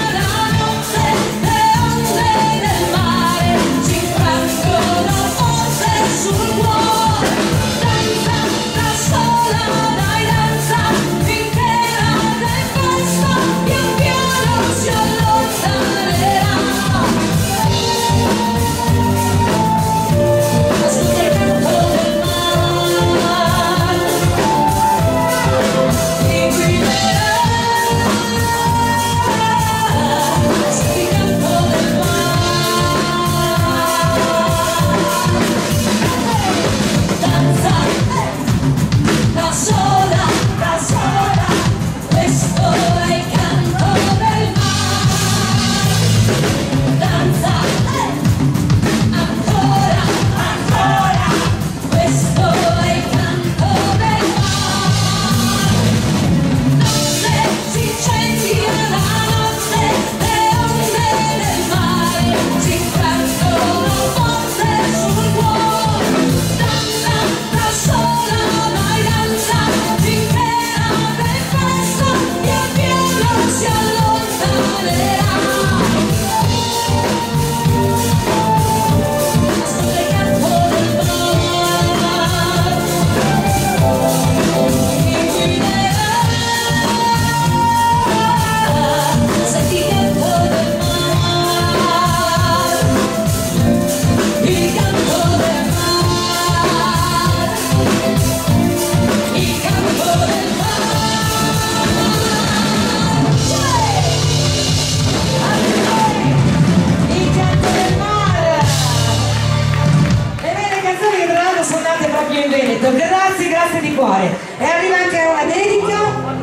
Grazie, grazie di cuore. E arriva anche una dedica,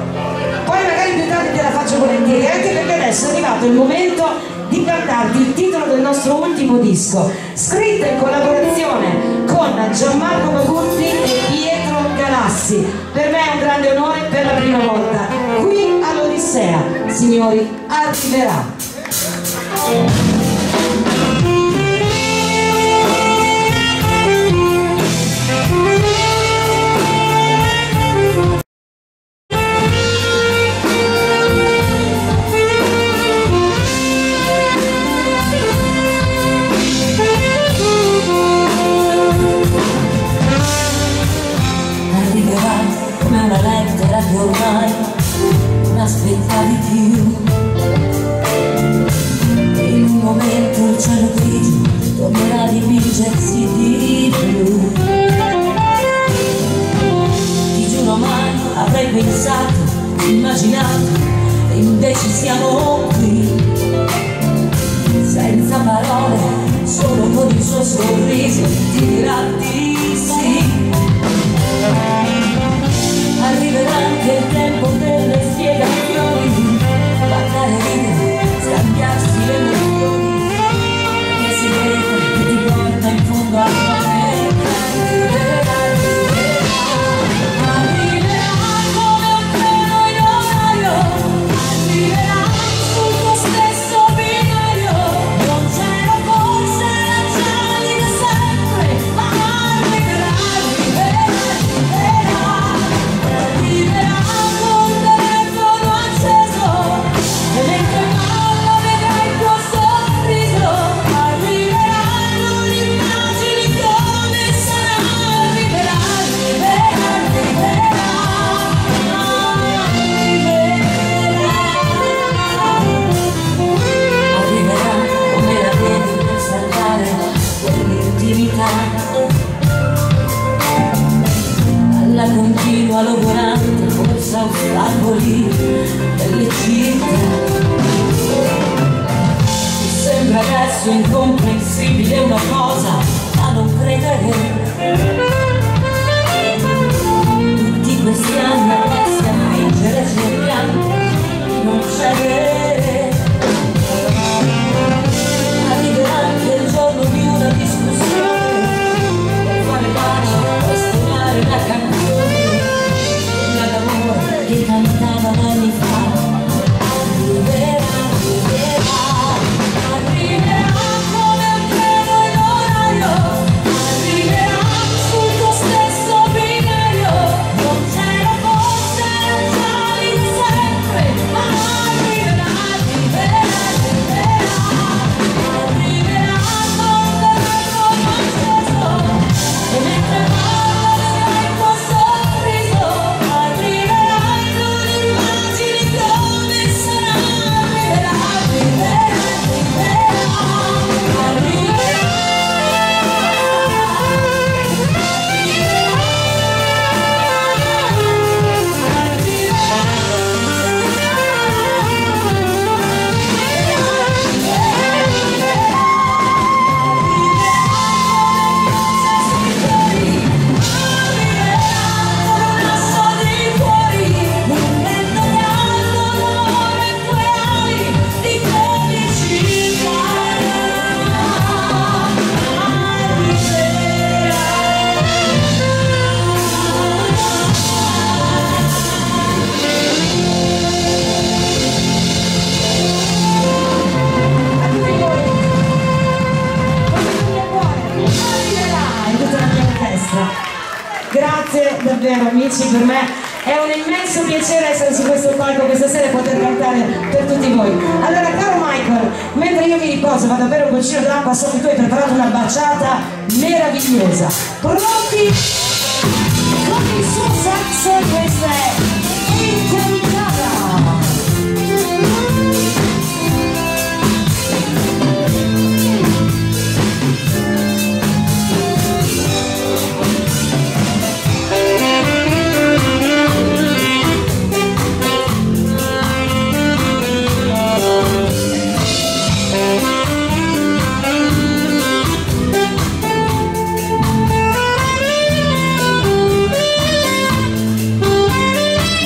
poi magari più tardi te la faccio volentieri, anche perché adesso è arrivato il momento di cantarti il titolo del nostro ultimo disco, scritto in collaborazione con Gianmarco Bagutti e Pietro Galassi. Per me è un grande onore, per la prima volta qui all'Odissea. Signori, arriverà. cielo grigio tornerà a dipingersi di blu. Ti giuro mai avrei pensato, immaginato, e invece siamo qui, senza parole, solo con il suo sorriso ti dirà di sì. Arriverà anche il tempo delle spiegazioni, parlare, ridere, scambiarsi le emozioni, che segreto che ti porta in fondo al mare. Alla continua logorante corsa ostacoli delle città, mi sembra adesso incomprensibile una cosa a non credere. Tutti questi anni adesso a fingere cercando di non cedere. Arriverà anche il giorno di una discussione per fare pace, sognare la canzone, quella d'amore che cantavano anni fa. Arriverà, arriverà, arriverà come un treno in orario, arriverà sul tuo stesso binario. Non c'era forse ragioni di sempre, ma arriverà, arriverà, arriverà, arriverà con telefono acceso, e mentre parla vedrai il tuo sorriso. Arriveranno le immagini come sarà. Arriverà, arriverà, Grazie davvero amici, per me è un immenso piacere essere su questo palco questa sera e poter cantare per tutti voi. Allora caro Michael, mentre io mi riposo vado a bere un goccino d'acqua, so che tu hai preparato una baciata meravigliosa. Pronti? Con il suo sax questa è Incantata. Arriverà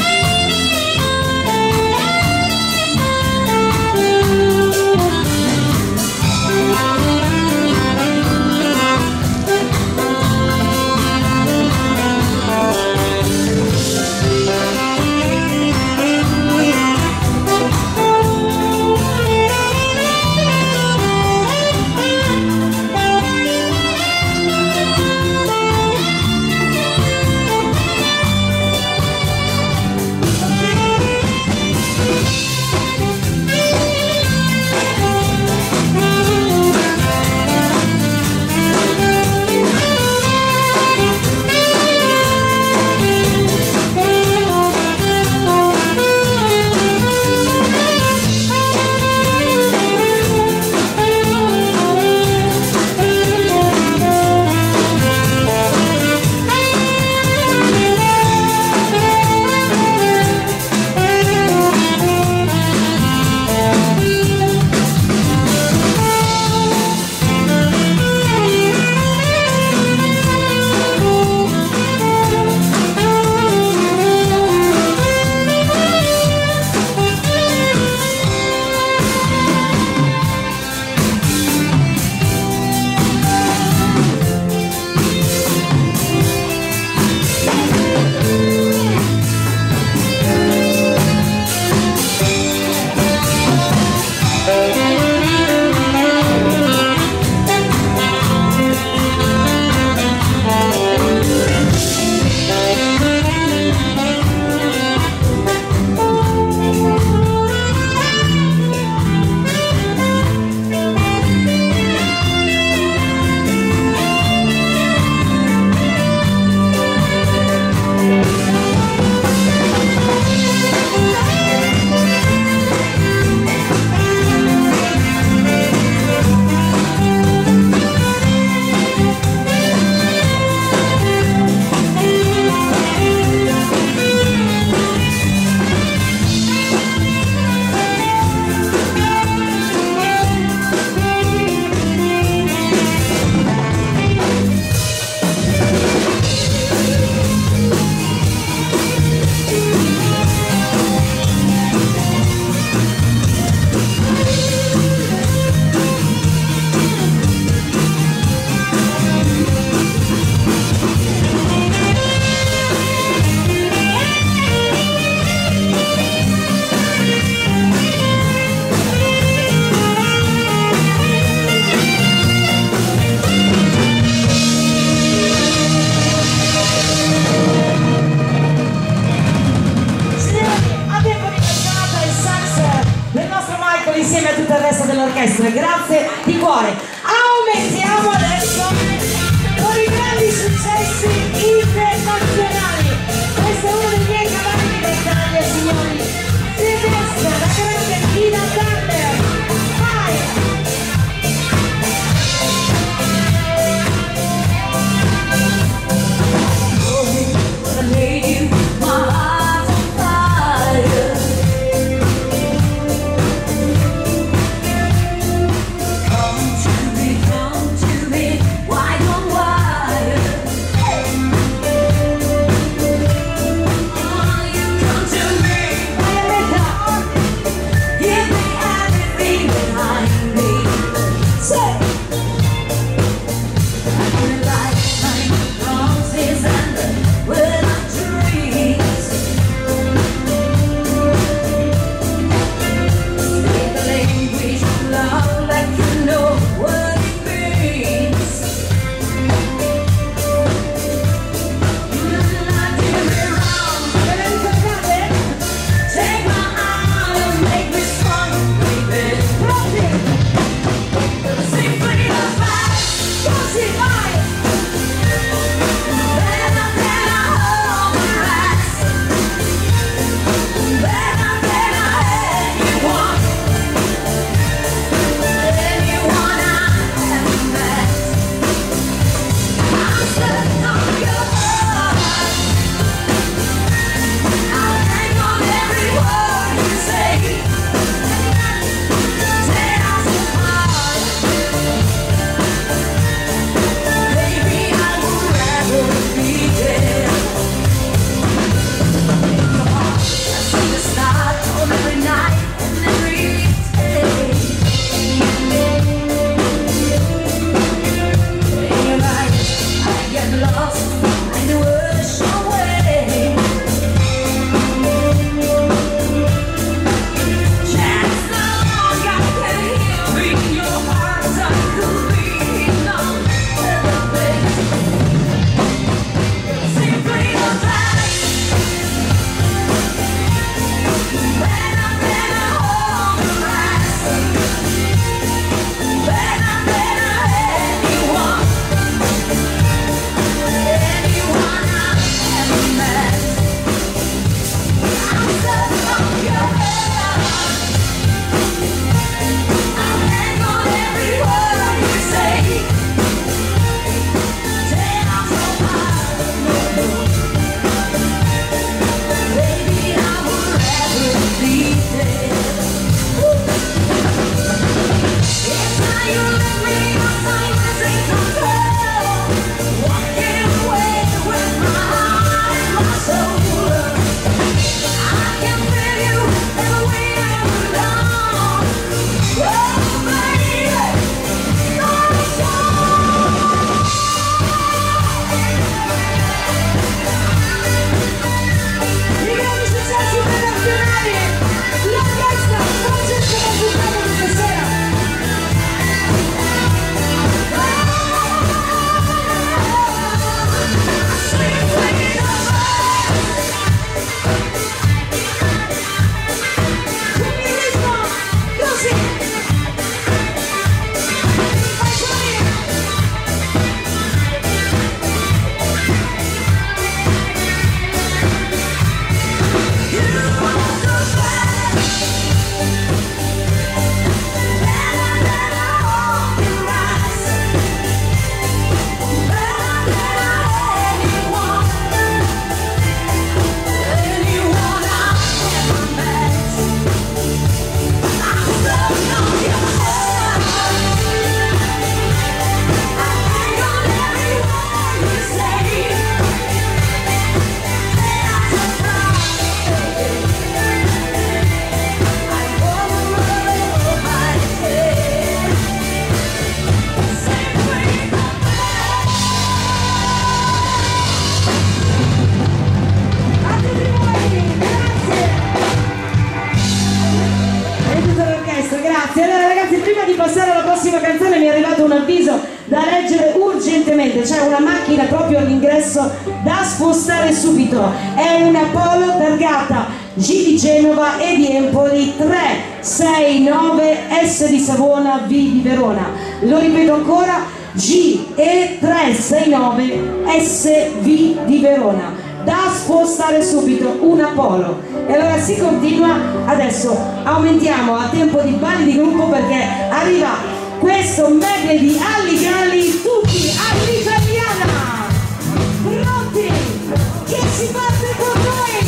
applaudiamolo insieme a tutto il resto dell'orchestra, grazie di cuore. Aumentiamo adesso con i grandi successi internazionali. Questo è uno dei miei cavalli di battaglia, signori. Silvestre, la grande Tina Turner. Vai! canzone mi è arrivato un avviso da leggere urgentemente, c'è una macchina proprio all'ingresso da spostare subito, è una Polo targata G di Genova, E di Empoli, tre sei nove, S di Savona, V di Verona. Lo ripeto ancora, G E tre sei nove, S V di Verona. Da spostare subito, una polo. E allora si continua, adesso aumentiamo a tempo di balli di gruppo perché arriva questo medley di Alli Galli, tutti all'italiana. Pronti? Che si parte con noi?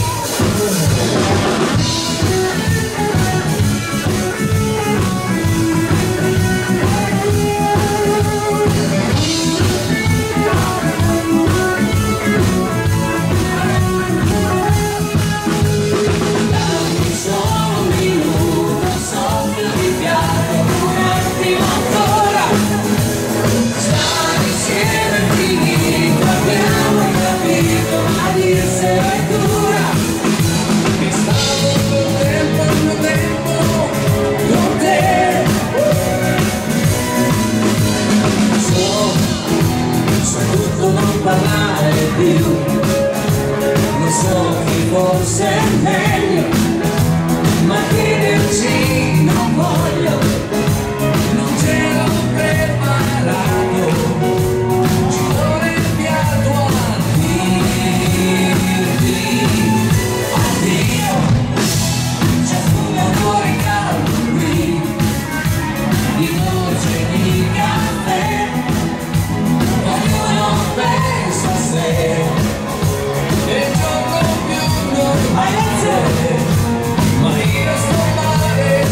parlare più, non so chi forse è meglio, ma chiederci non voglio, non c'ero preparato, ci vuole il fiato a dirti addio, ciascuno fuori caldo qui, di dolce di caffè, ognuno pensa a sé, e il giorno più normale, ma io sto male,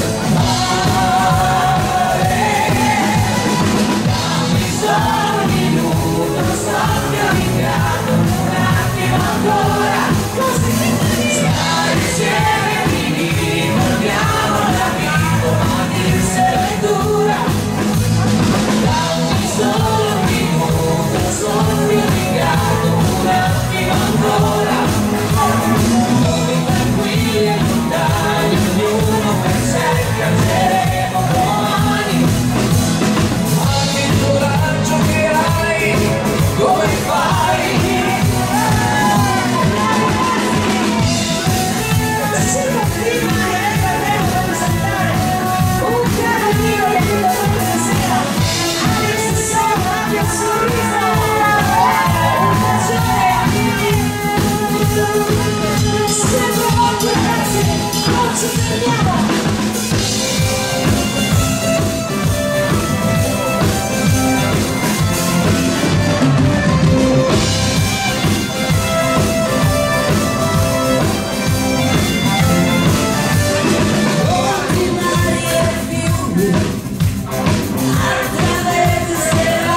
male. Dammi solo un minuto, soffio in grado, un attimo ancora, così stare insieme, finito, abbiamo la vita, ma dirselo è dura. Dammi solo un minuto, soffio in grado, un attimo ancora, noi tranquilli e lontani, ognuno per sé, piangeremo domani. Anche il coraggio che hai, come fai? Si continua e vorremmo presentare un caro amico che ti voglio stasera, Alex Solo, abbia un sorriso, un bacione a tutti. Sempre molto ragazzi, non ci fermiamo. Molti mari e fiumi attraverserò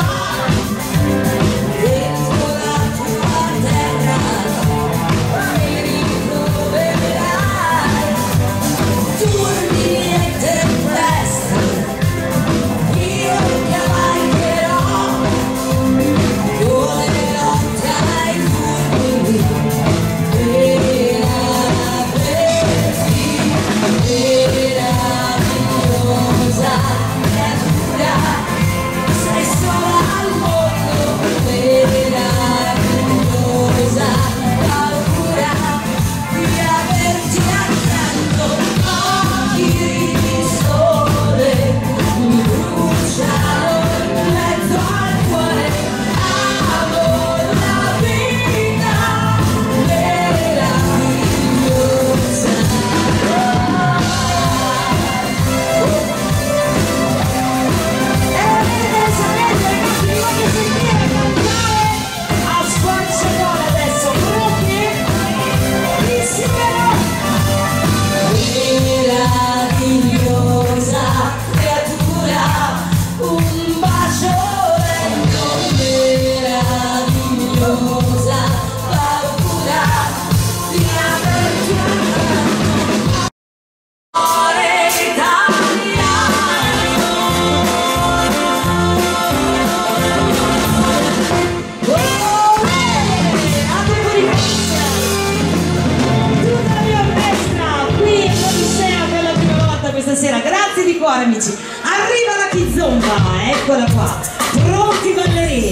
dentro la tua terra, mi ritroverai, turni e tempeste, io cavalcherò, volerò tra i fulmini per averti, meravigliosa creatura, sei sola al mondo, meravigliosa paura di averti accanto, occhi di sole mi bruciano in mezzo al cuore, amo la vita meravigliosa. E vedete, sapete ragazzi, vi voglio sentire cantare a squarciagola adesso, pronti? Insieme! Meravigliosa creatura, un bacio lento, meravigliosa paura di averti accanto, amore italiano. Olè! A tempo di festa! Tutta la mia orchestra qui in Odissea per la prima volta questa sera, grazie di cuore amici. Arriva la Kizomba, eccola qua, pronti ballerini.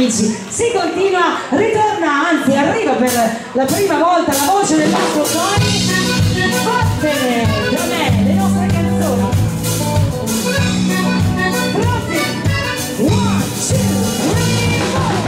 amici, si continua, ritorna, anzi arriva per la prima volta la voce del nostro Tony. Vattene da me, le nostre canzoni. Pronti? One, two, three, four.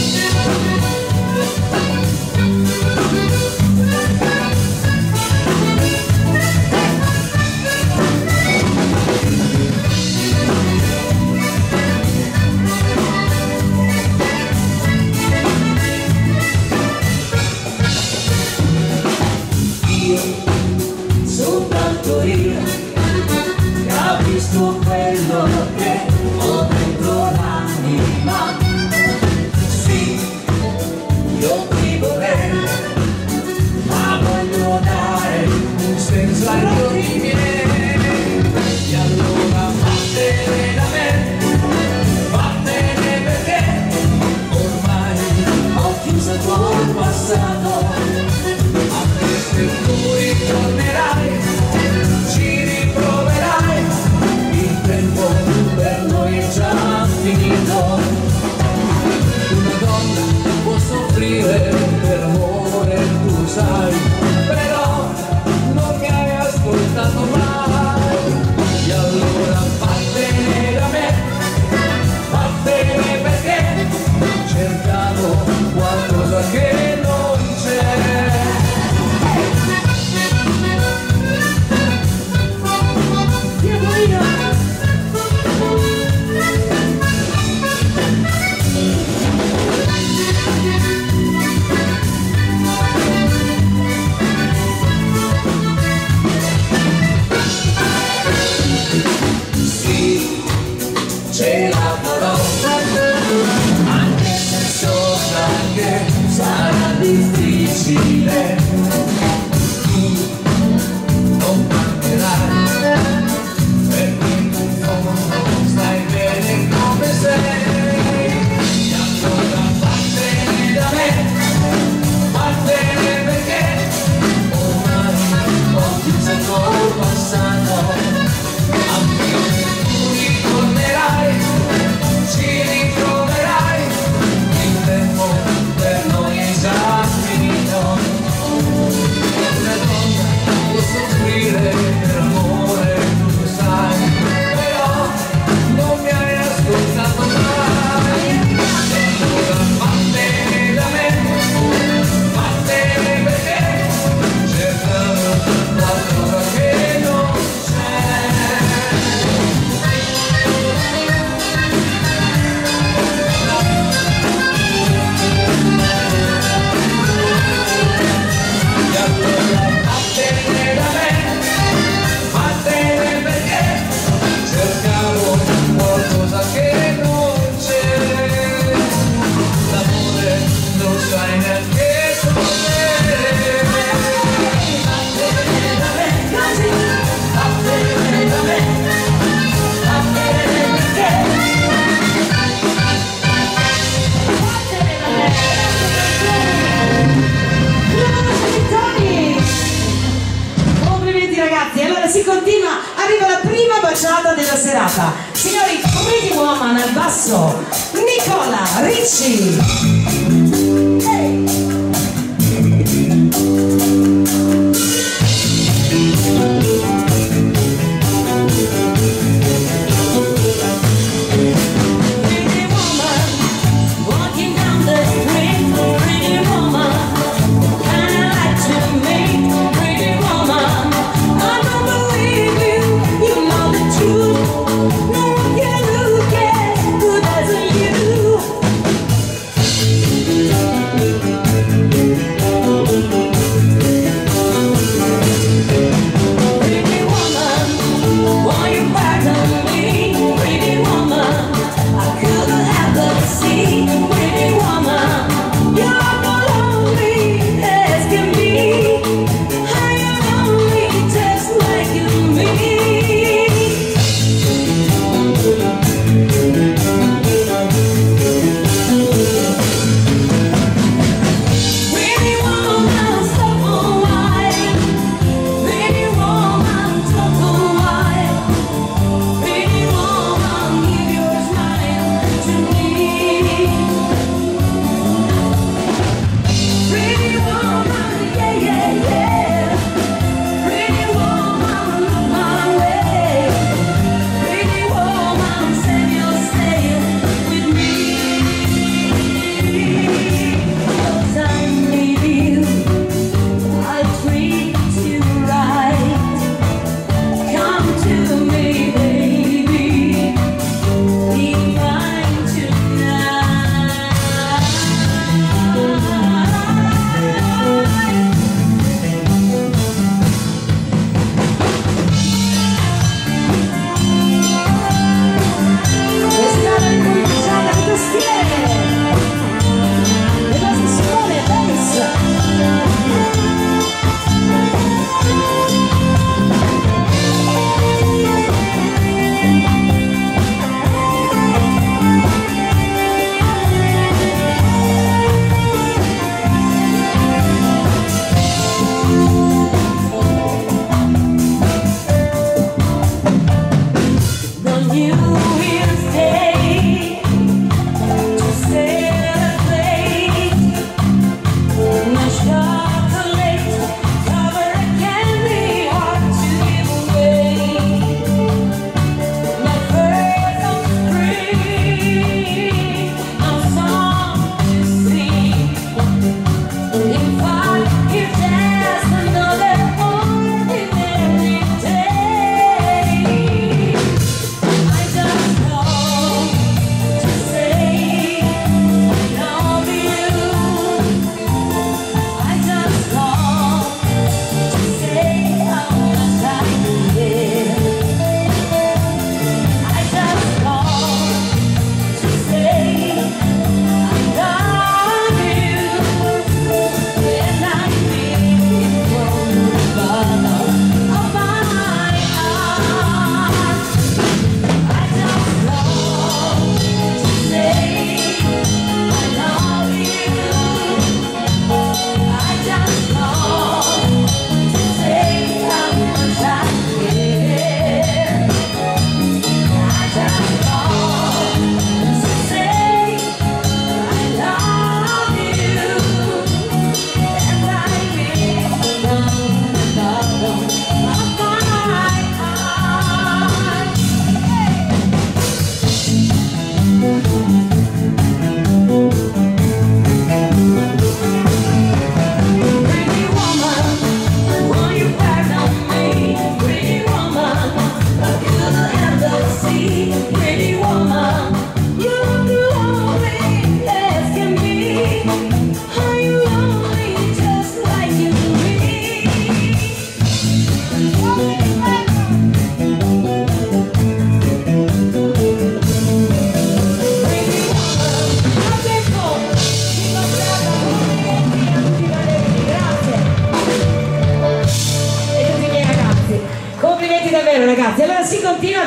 Soltanto io capisco quello che ho dentro l'anima. Sì, io ti vorrei, ma voglio dare un senso agli occhi miei. E allora vattene da me, vattene perché ormai ho chiuso il tuo passato. Se tu ritornerai, ci riproverai, il tempo per noi è già finito. Una donna può soffrire per amore, tu sai, però non mi hai ascoltato mai. E allora vattene da me, vattene perché cercavo qualcosa che non c'è. Ce la farò, anche se so già che sarà difficile. Tu non cambierai, perché in fondo stai bene come sei. E allora vattene da me, vattene perché ormai ho chiuso il tuo passato. Anche se tu ritornerai, ci ritroverai, il tempo per noi è già finito. Una donna può soffrire per amore, tu lo sai, però non mi hai ascoltato mai. E allora vattene da me, vattene perché cercavo qualcosa che non c'è. Vattene da me, vattene perché cercavo qualcosa che non c'è. L'amore non sai neanche cos'è. Vattene da me, vattene da me, vattene perché vattene da me. Complimenti ragazzi, allora si continua, arriva la prima baciata della serata. Signori, Pretty Woman al basso, Nicola Ricci. Hey. Pretty woman, walking down the street. Pretty woman, kinda like to me. Pretty woman, I don't believe you. You know the truth. No one can look as good as you.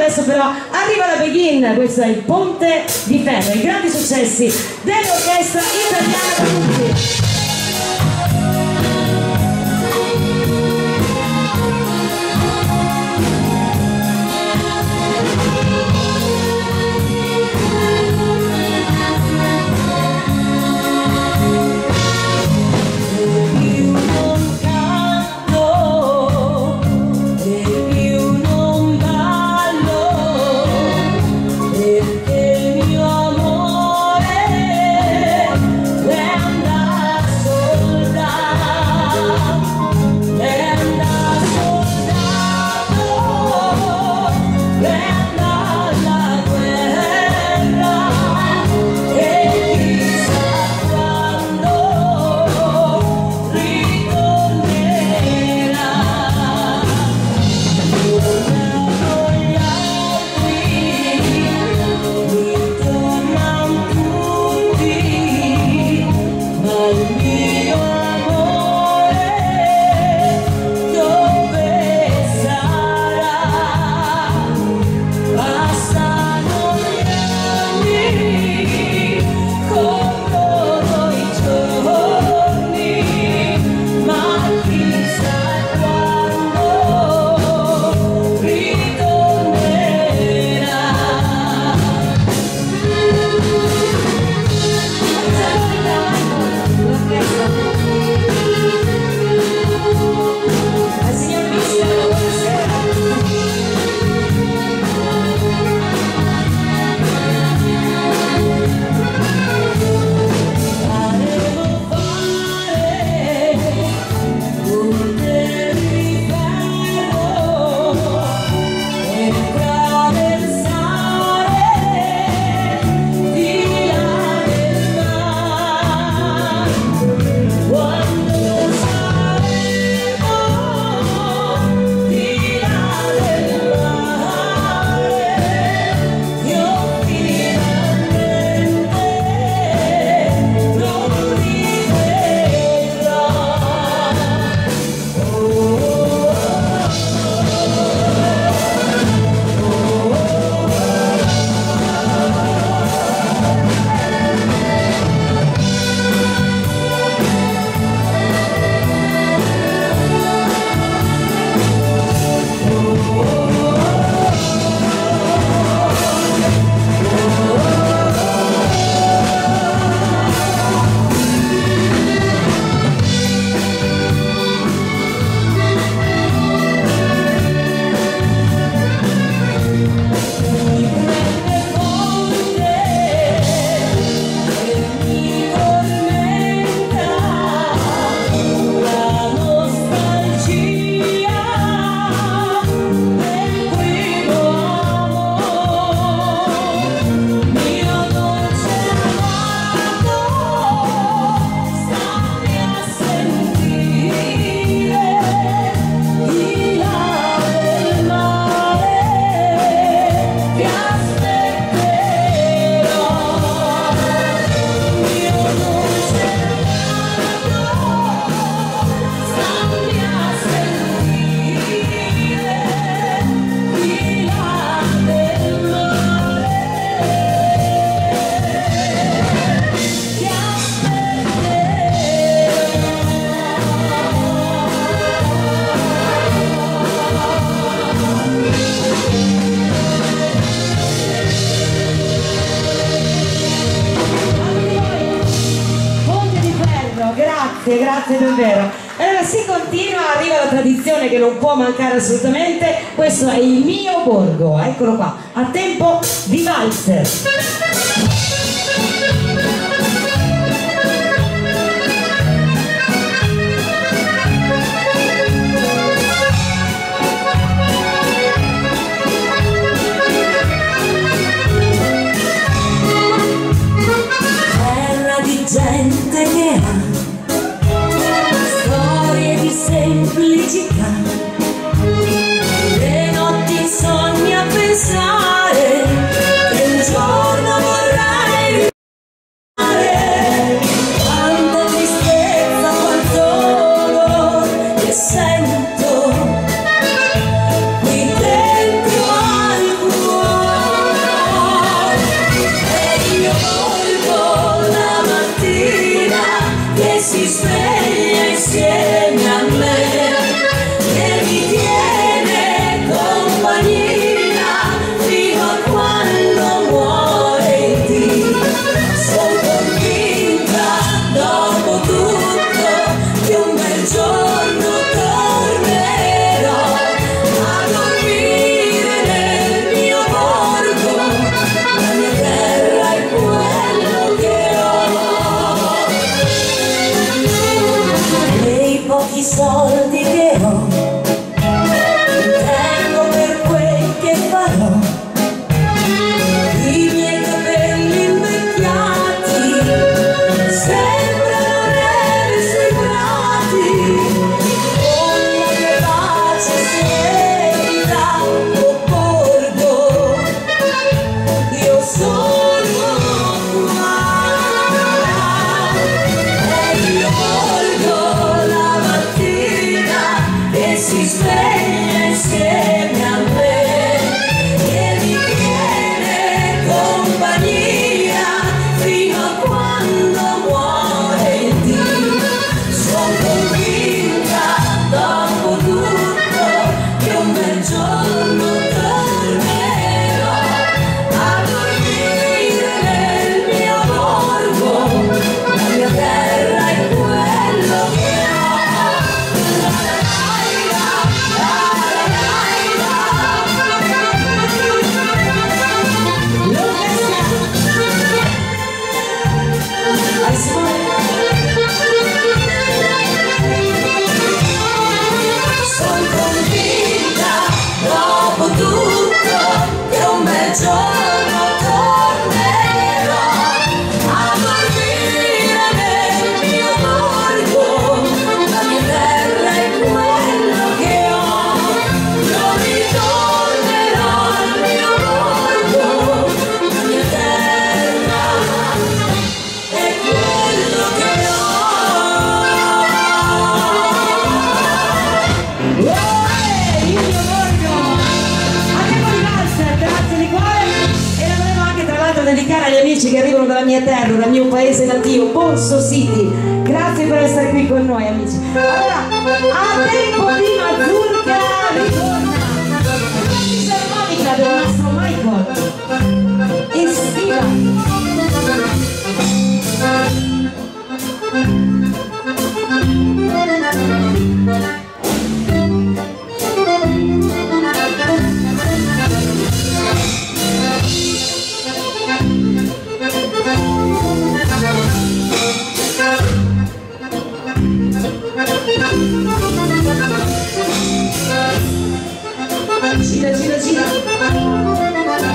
adesso però arriva la Begin, questo è il Ponte di Ferro, i grandi successi dell'orchestra italiana da tutti. Grazie, grazie davvero. Allora si continua, arriva la tradizione che non può mancare assolutamente. Questo è il mio borgo, eccolo qua, a tempo di valzer. Terra di gente che ha storie di semplicità, le notti sogni a pensare che un giorno vorrei ricordare, quanta tristezza, quanto dolore che sento qui dentro al cuore. sveglia insieme a me e mi tiene compagnia fino a quando muore in Dio. Sono convinta dopo tutto che un bel giorno tornerò a dormire nel mio borgo, la mia terra è quello che ho. E i pochi soldi che ho tengo per quel che farò. I miei capelli invecchiati sembrano neve sui prati, con la mia pace serenità o borgo, io sono qua. E io borgo la mattina e si sveglia insieme a me e mi tiene compagnia fino a quando muore in Dio. Sono convinta dopo tutto che un bel giorno tornerò a dormire nel mio borgo, la mia terra è quello che ho. La la la la sono convinta dopo tutto che un bel giorno tornerò a dormire nel mio borgo, la mia terra è quello che ho. Io ritornerò al mio borgo, la mia terra è quello che ho. Uè, il mio borgo! Anche con i valzer, grazie di cuore. E la volevo anche tra l'altro dedicare agli amici che arrivano dalla mia terra, dal mio paese natio, Bonso City. Grazie per essere qui con noi, amici. Allora, a tempo di mazurka ritorna la fisarmonica del nostro Michael estiva. Gira, gira, gira.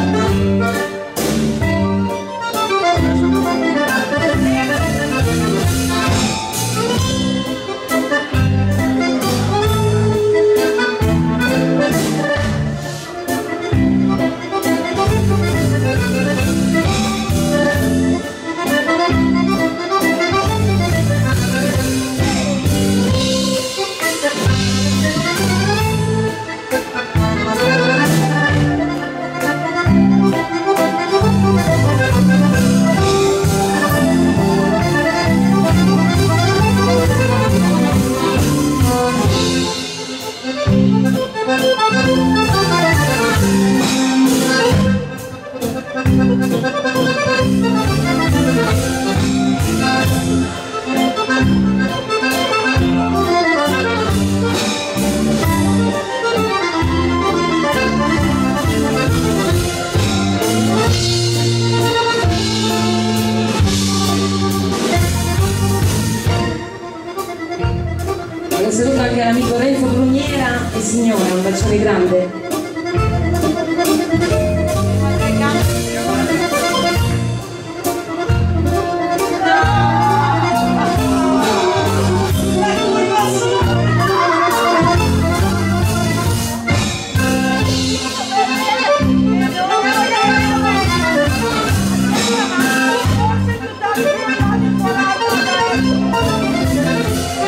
Un saluto anche all'amico Renzo Bruniera e signora, un bacione grande.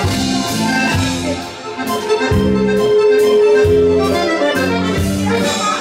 Thank you.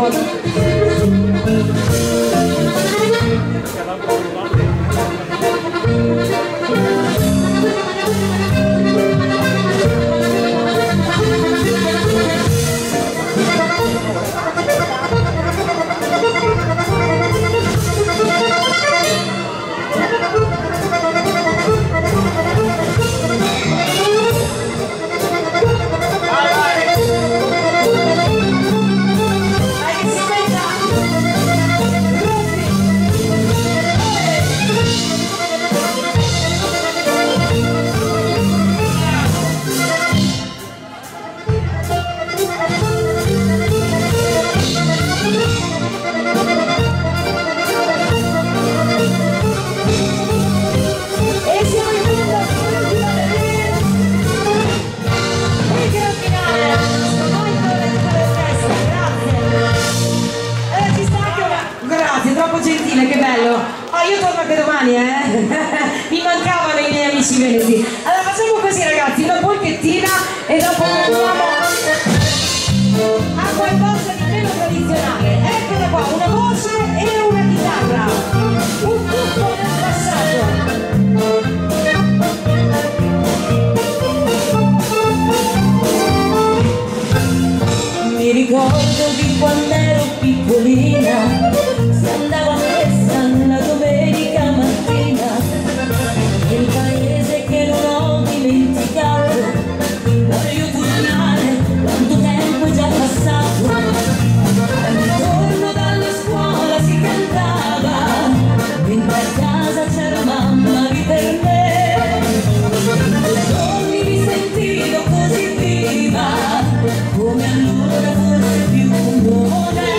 Che bello! Oh, io torno anche domani, eh! Mi mancavano i miei amici veneti. Allora facciamo così, ragazzi, una polchettina e dopo andiamo a qualcosa di meno tradizionale. Eccola qua, una voce e una chitarra. Un tuffo nel passato. Mi ricordo di quando ero piccolina, si andava a messa la domenica mattina, nel paese che non ho dimenticato, voglio tornare, quanto tempo è già passato, al ritorno dalla scuola si cantava, mentre a casa c'era mamma lì per me, quei giorni mi sentivo così viva, come allora forse più non è.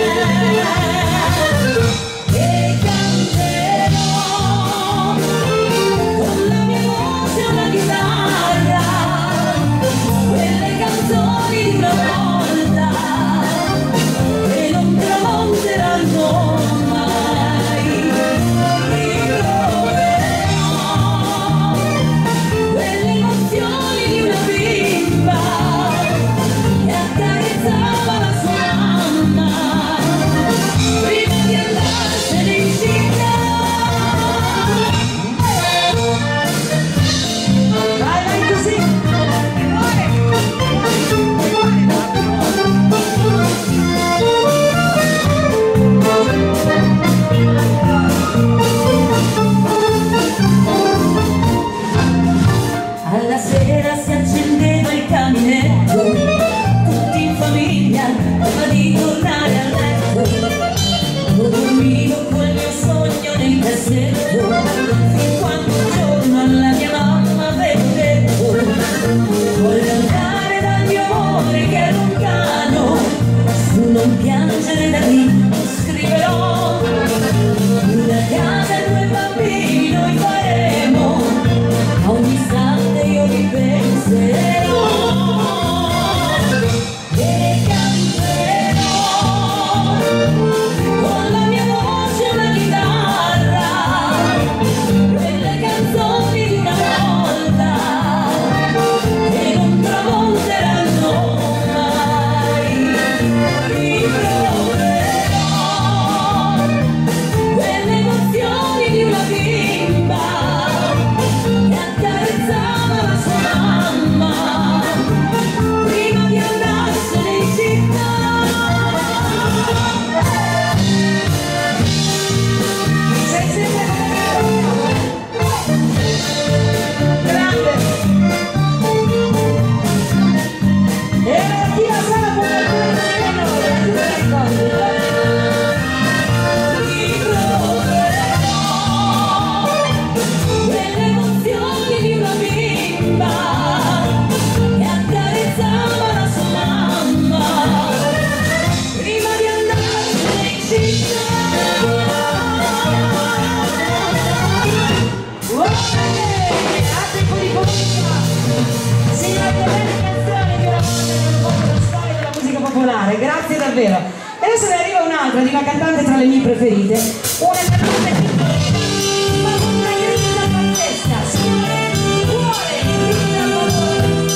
Grazie davvero. E adesso ne arriva un'altra di una cantante tra le mie preferite, una cantante piccola ma con una grinta pazzesca, signore, cuore di Rita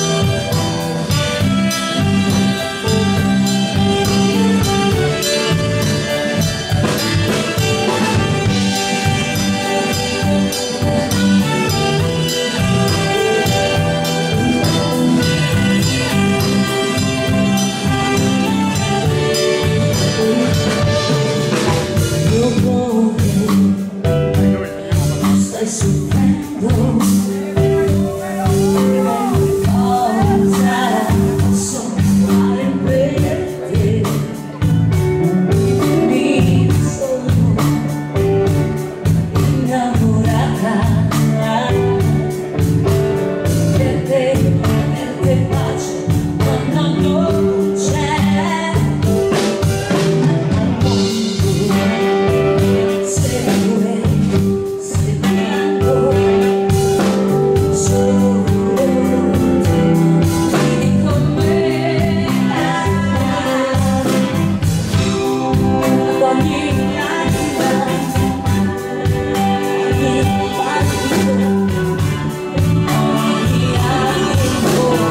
Bordone. stai soffrendo, cosa posso fare per te? Mi sono innamorata per te, per te pace quando non c'è. Se vuoi, se piango, solo vieni con me. Ad ogni anima, ogni battito, ogni animo.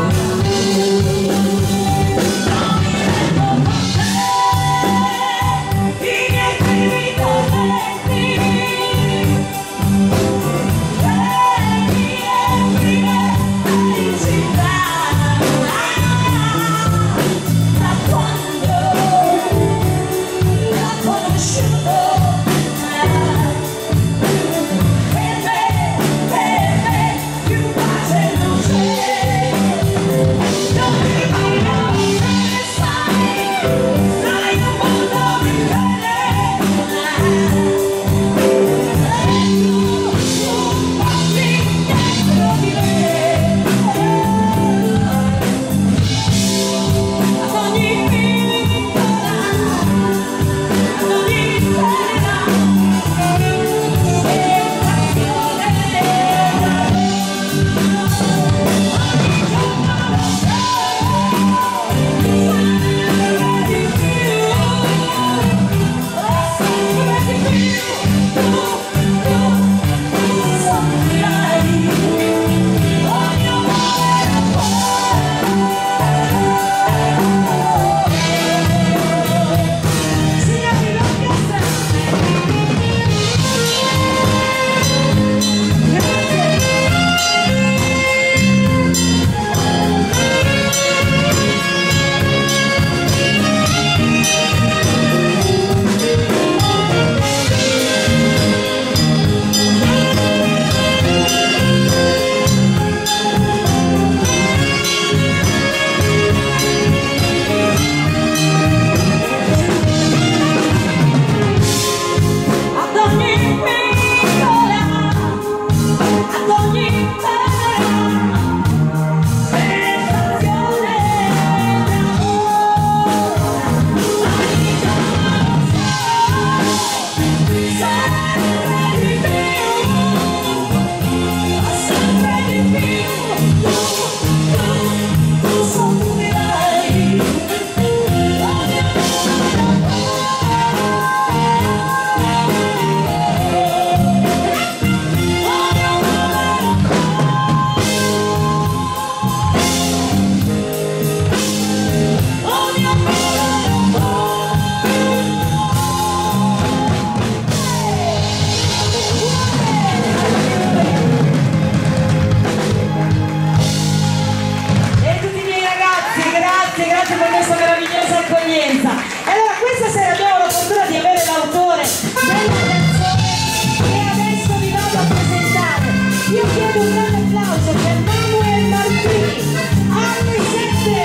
Grazie per questa meravigliosa accoglienza. E allora questa sera abbiamo la fortuna di avere l'autore della canzone che adesso vi vado a presentare. Io chiedo un grande applauso per Manuel Martini alle sette.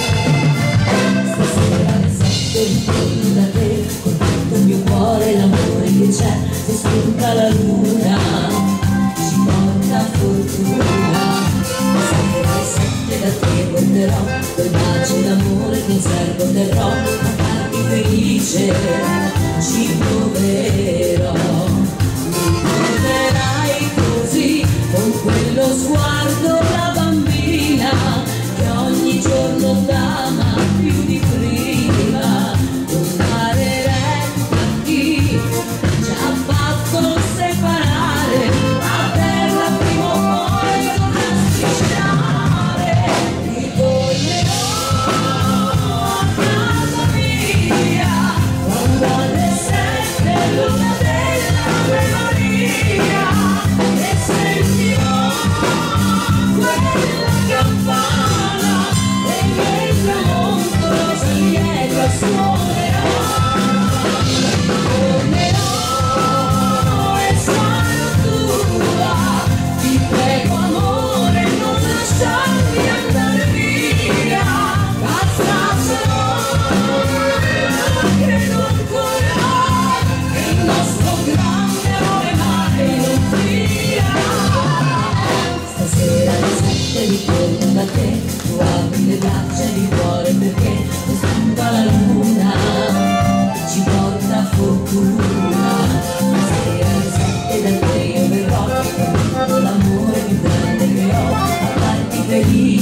Stasera alle sette torno da te, con tutto il mio cuore l'amore che c'è, se spunta la luna ci porta fortuna. Stasera alle sette da te porterò quel bacio d'amore che in serbo terrò, a farti felice ci proverò. Mi troverai così, con quello sguardo da bambina che ogni giorno t'ama più di prima. Un mare retto a chi ci ha fatto separare, a terra prima o poi dovrà strisciare. Ti tornerò a casa mia quando alle sette l'una della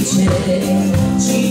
felice, ci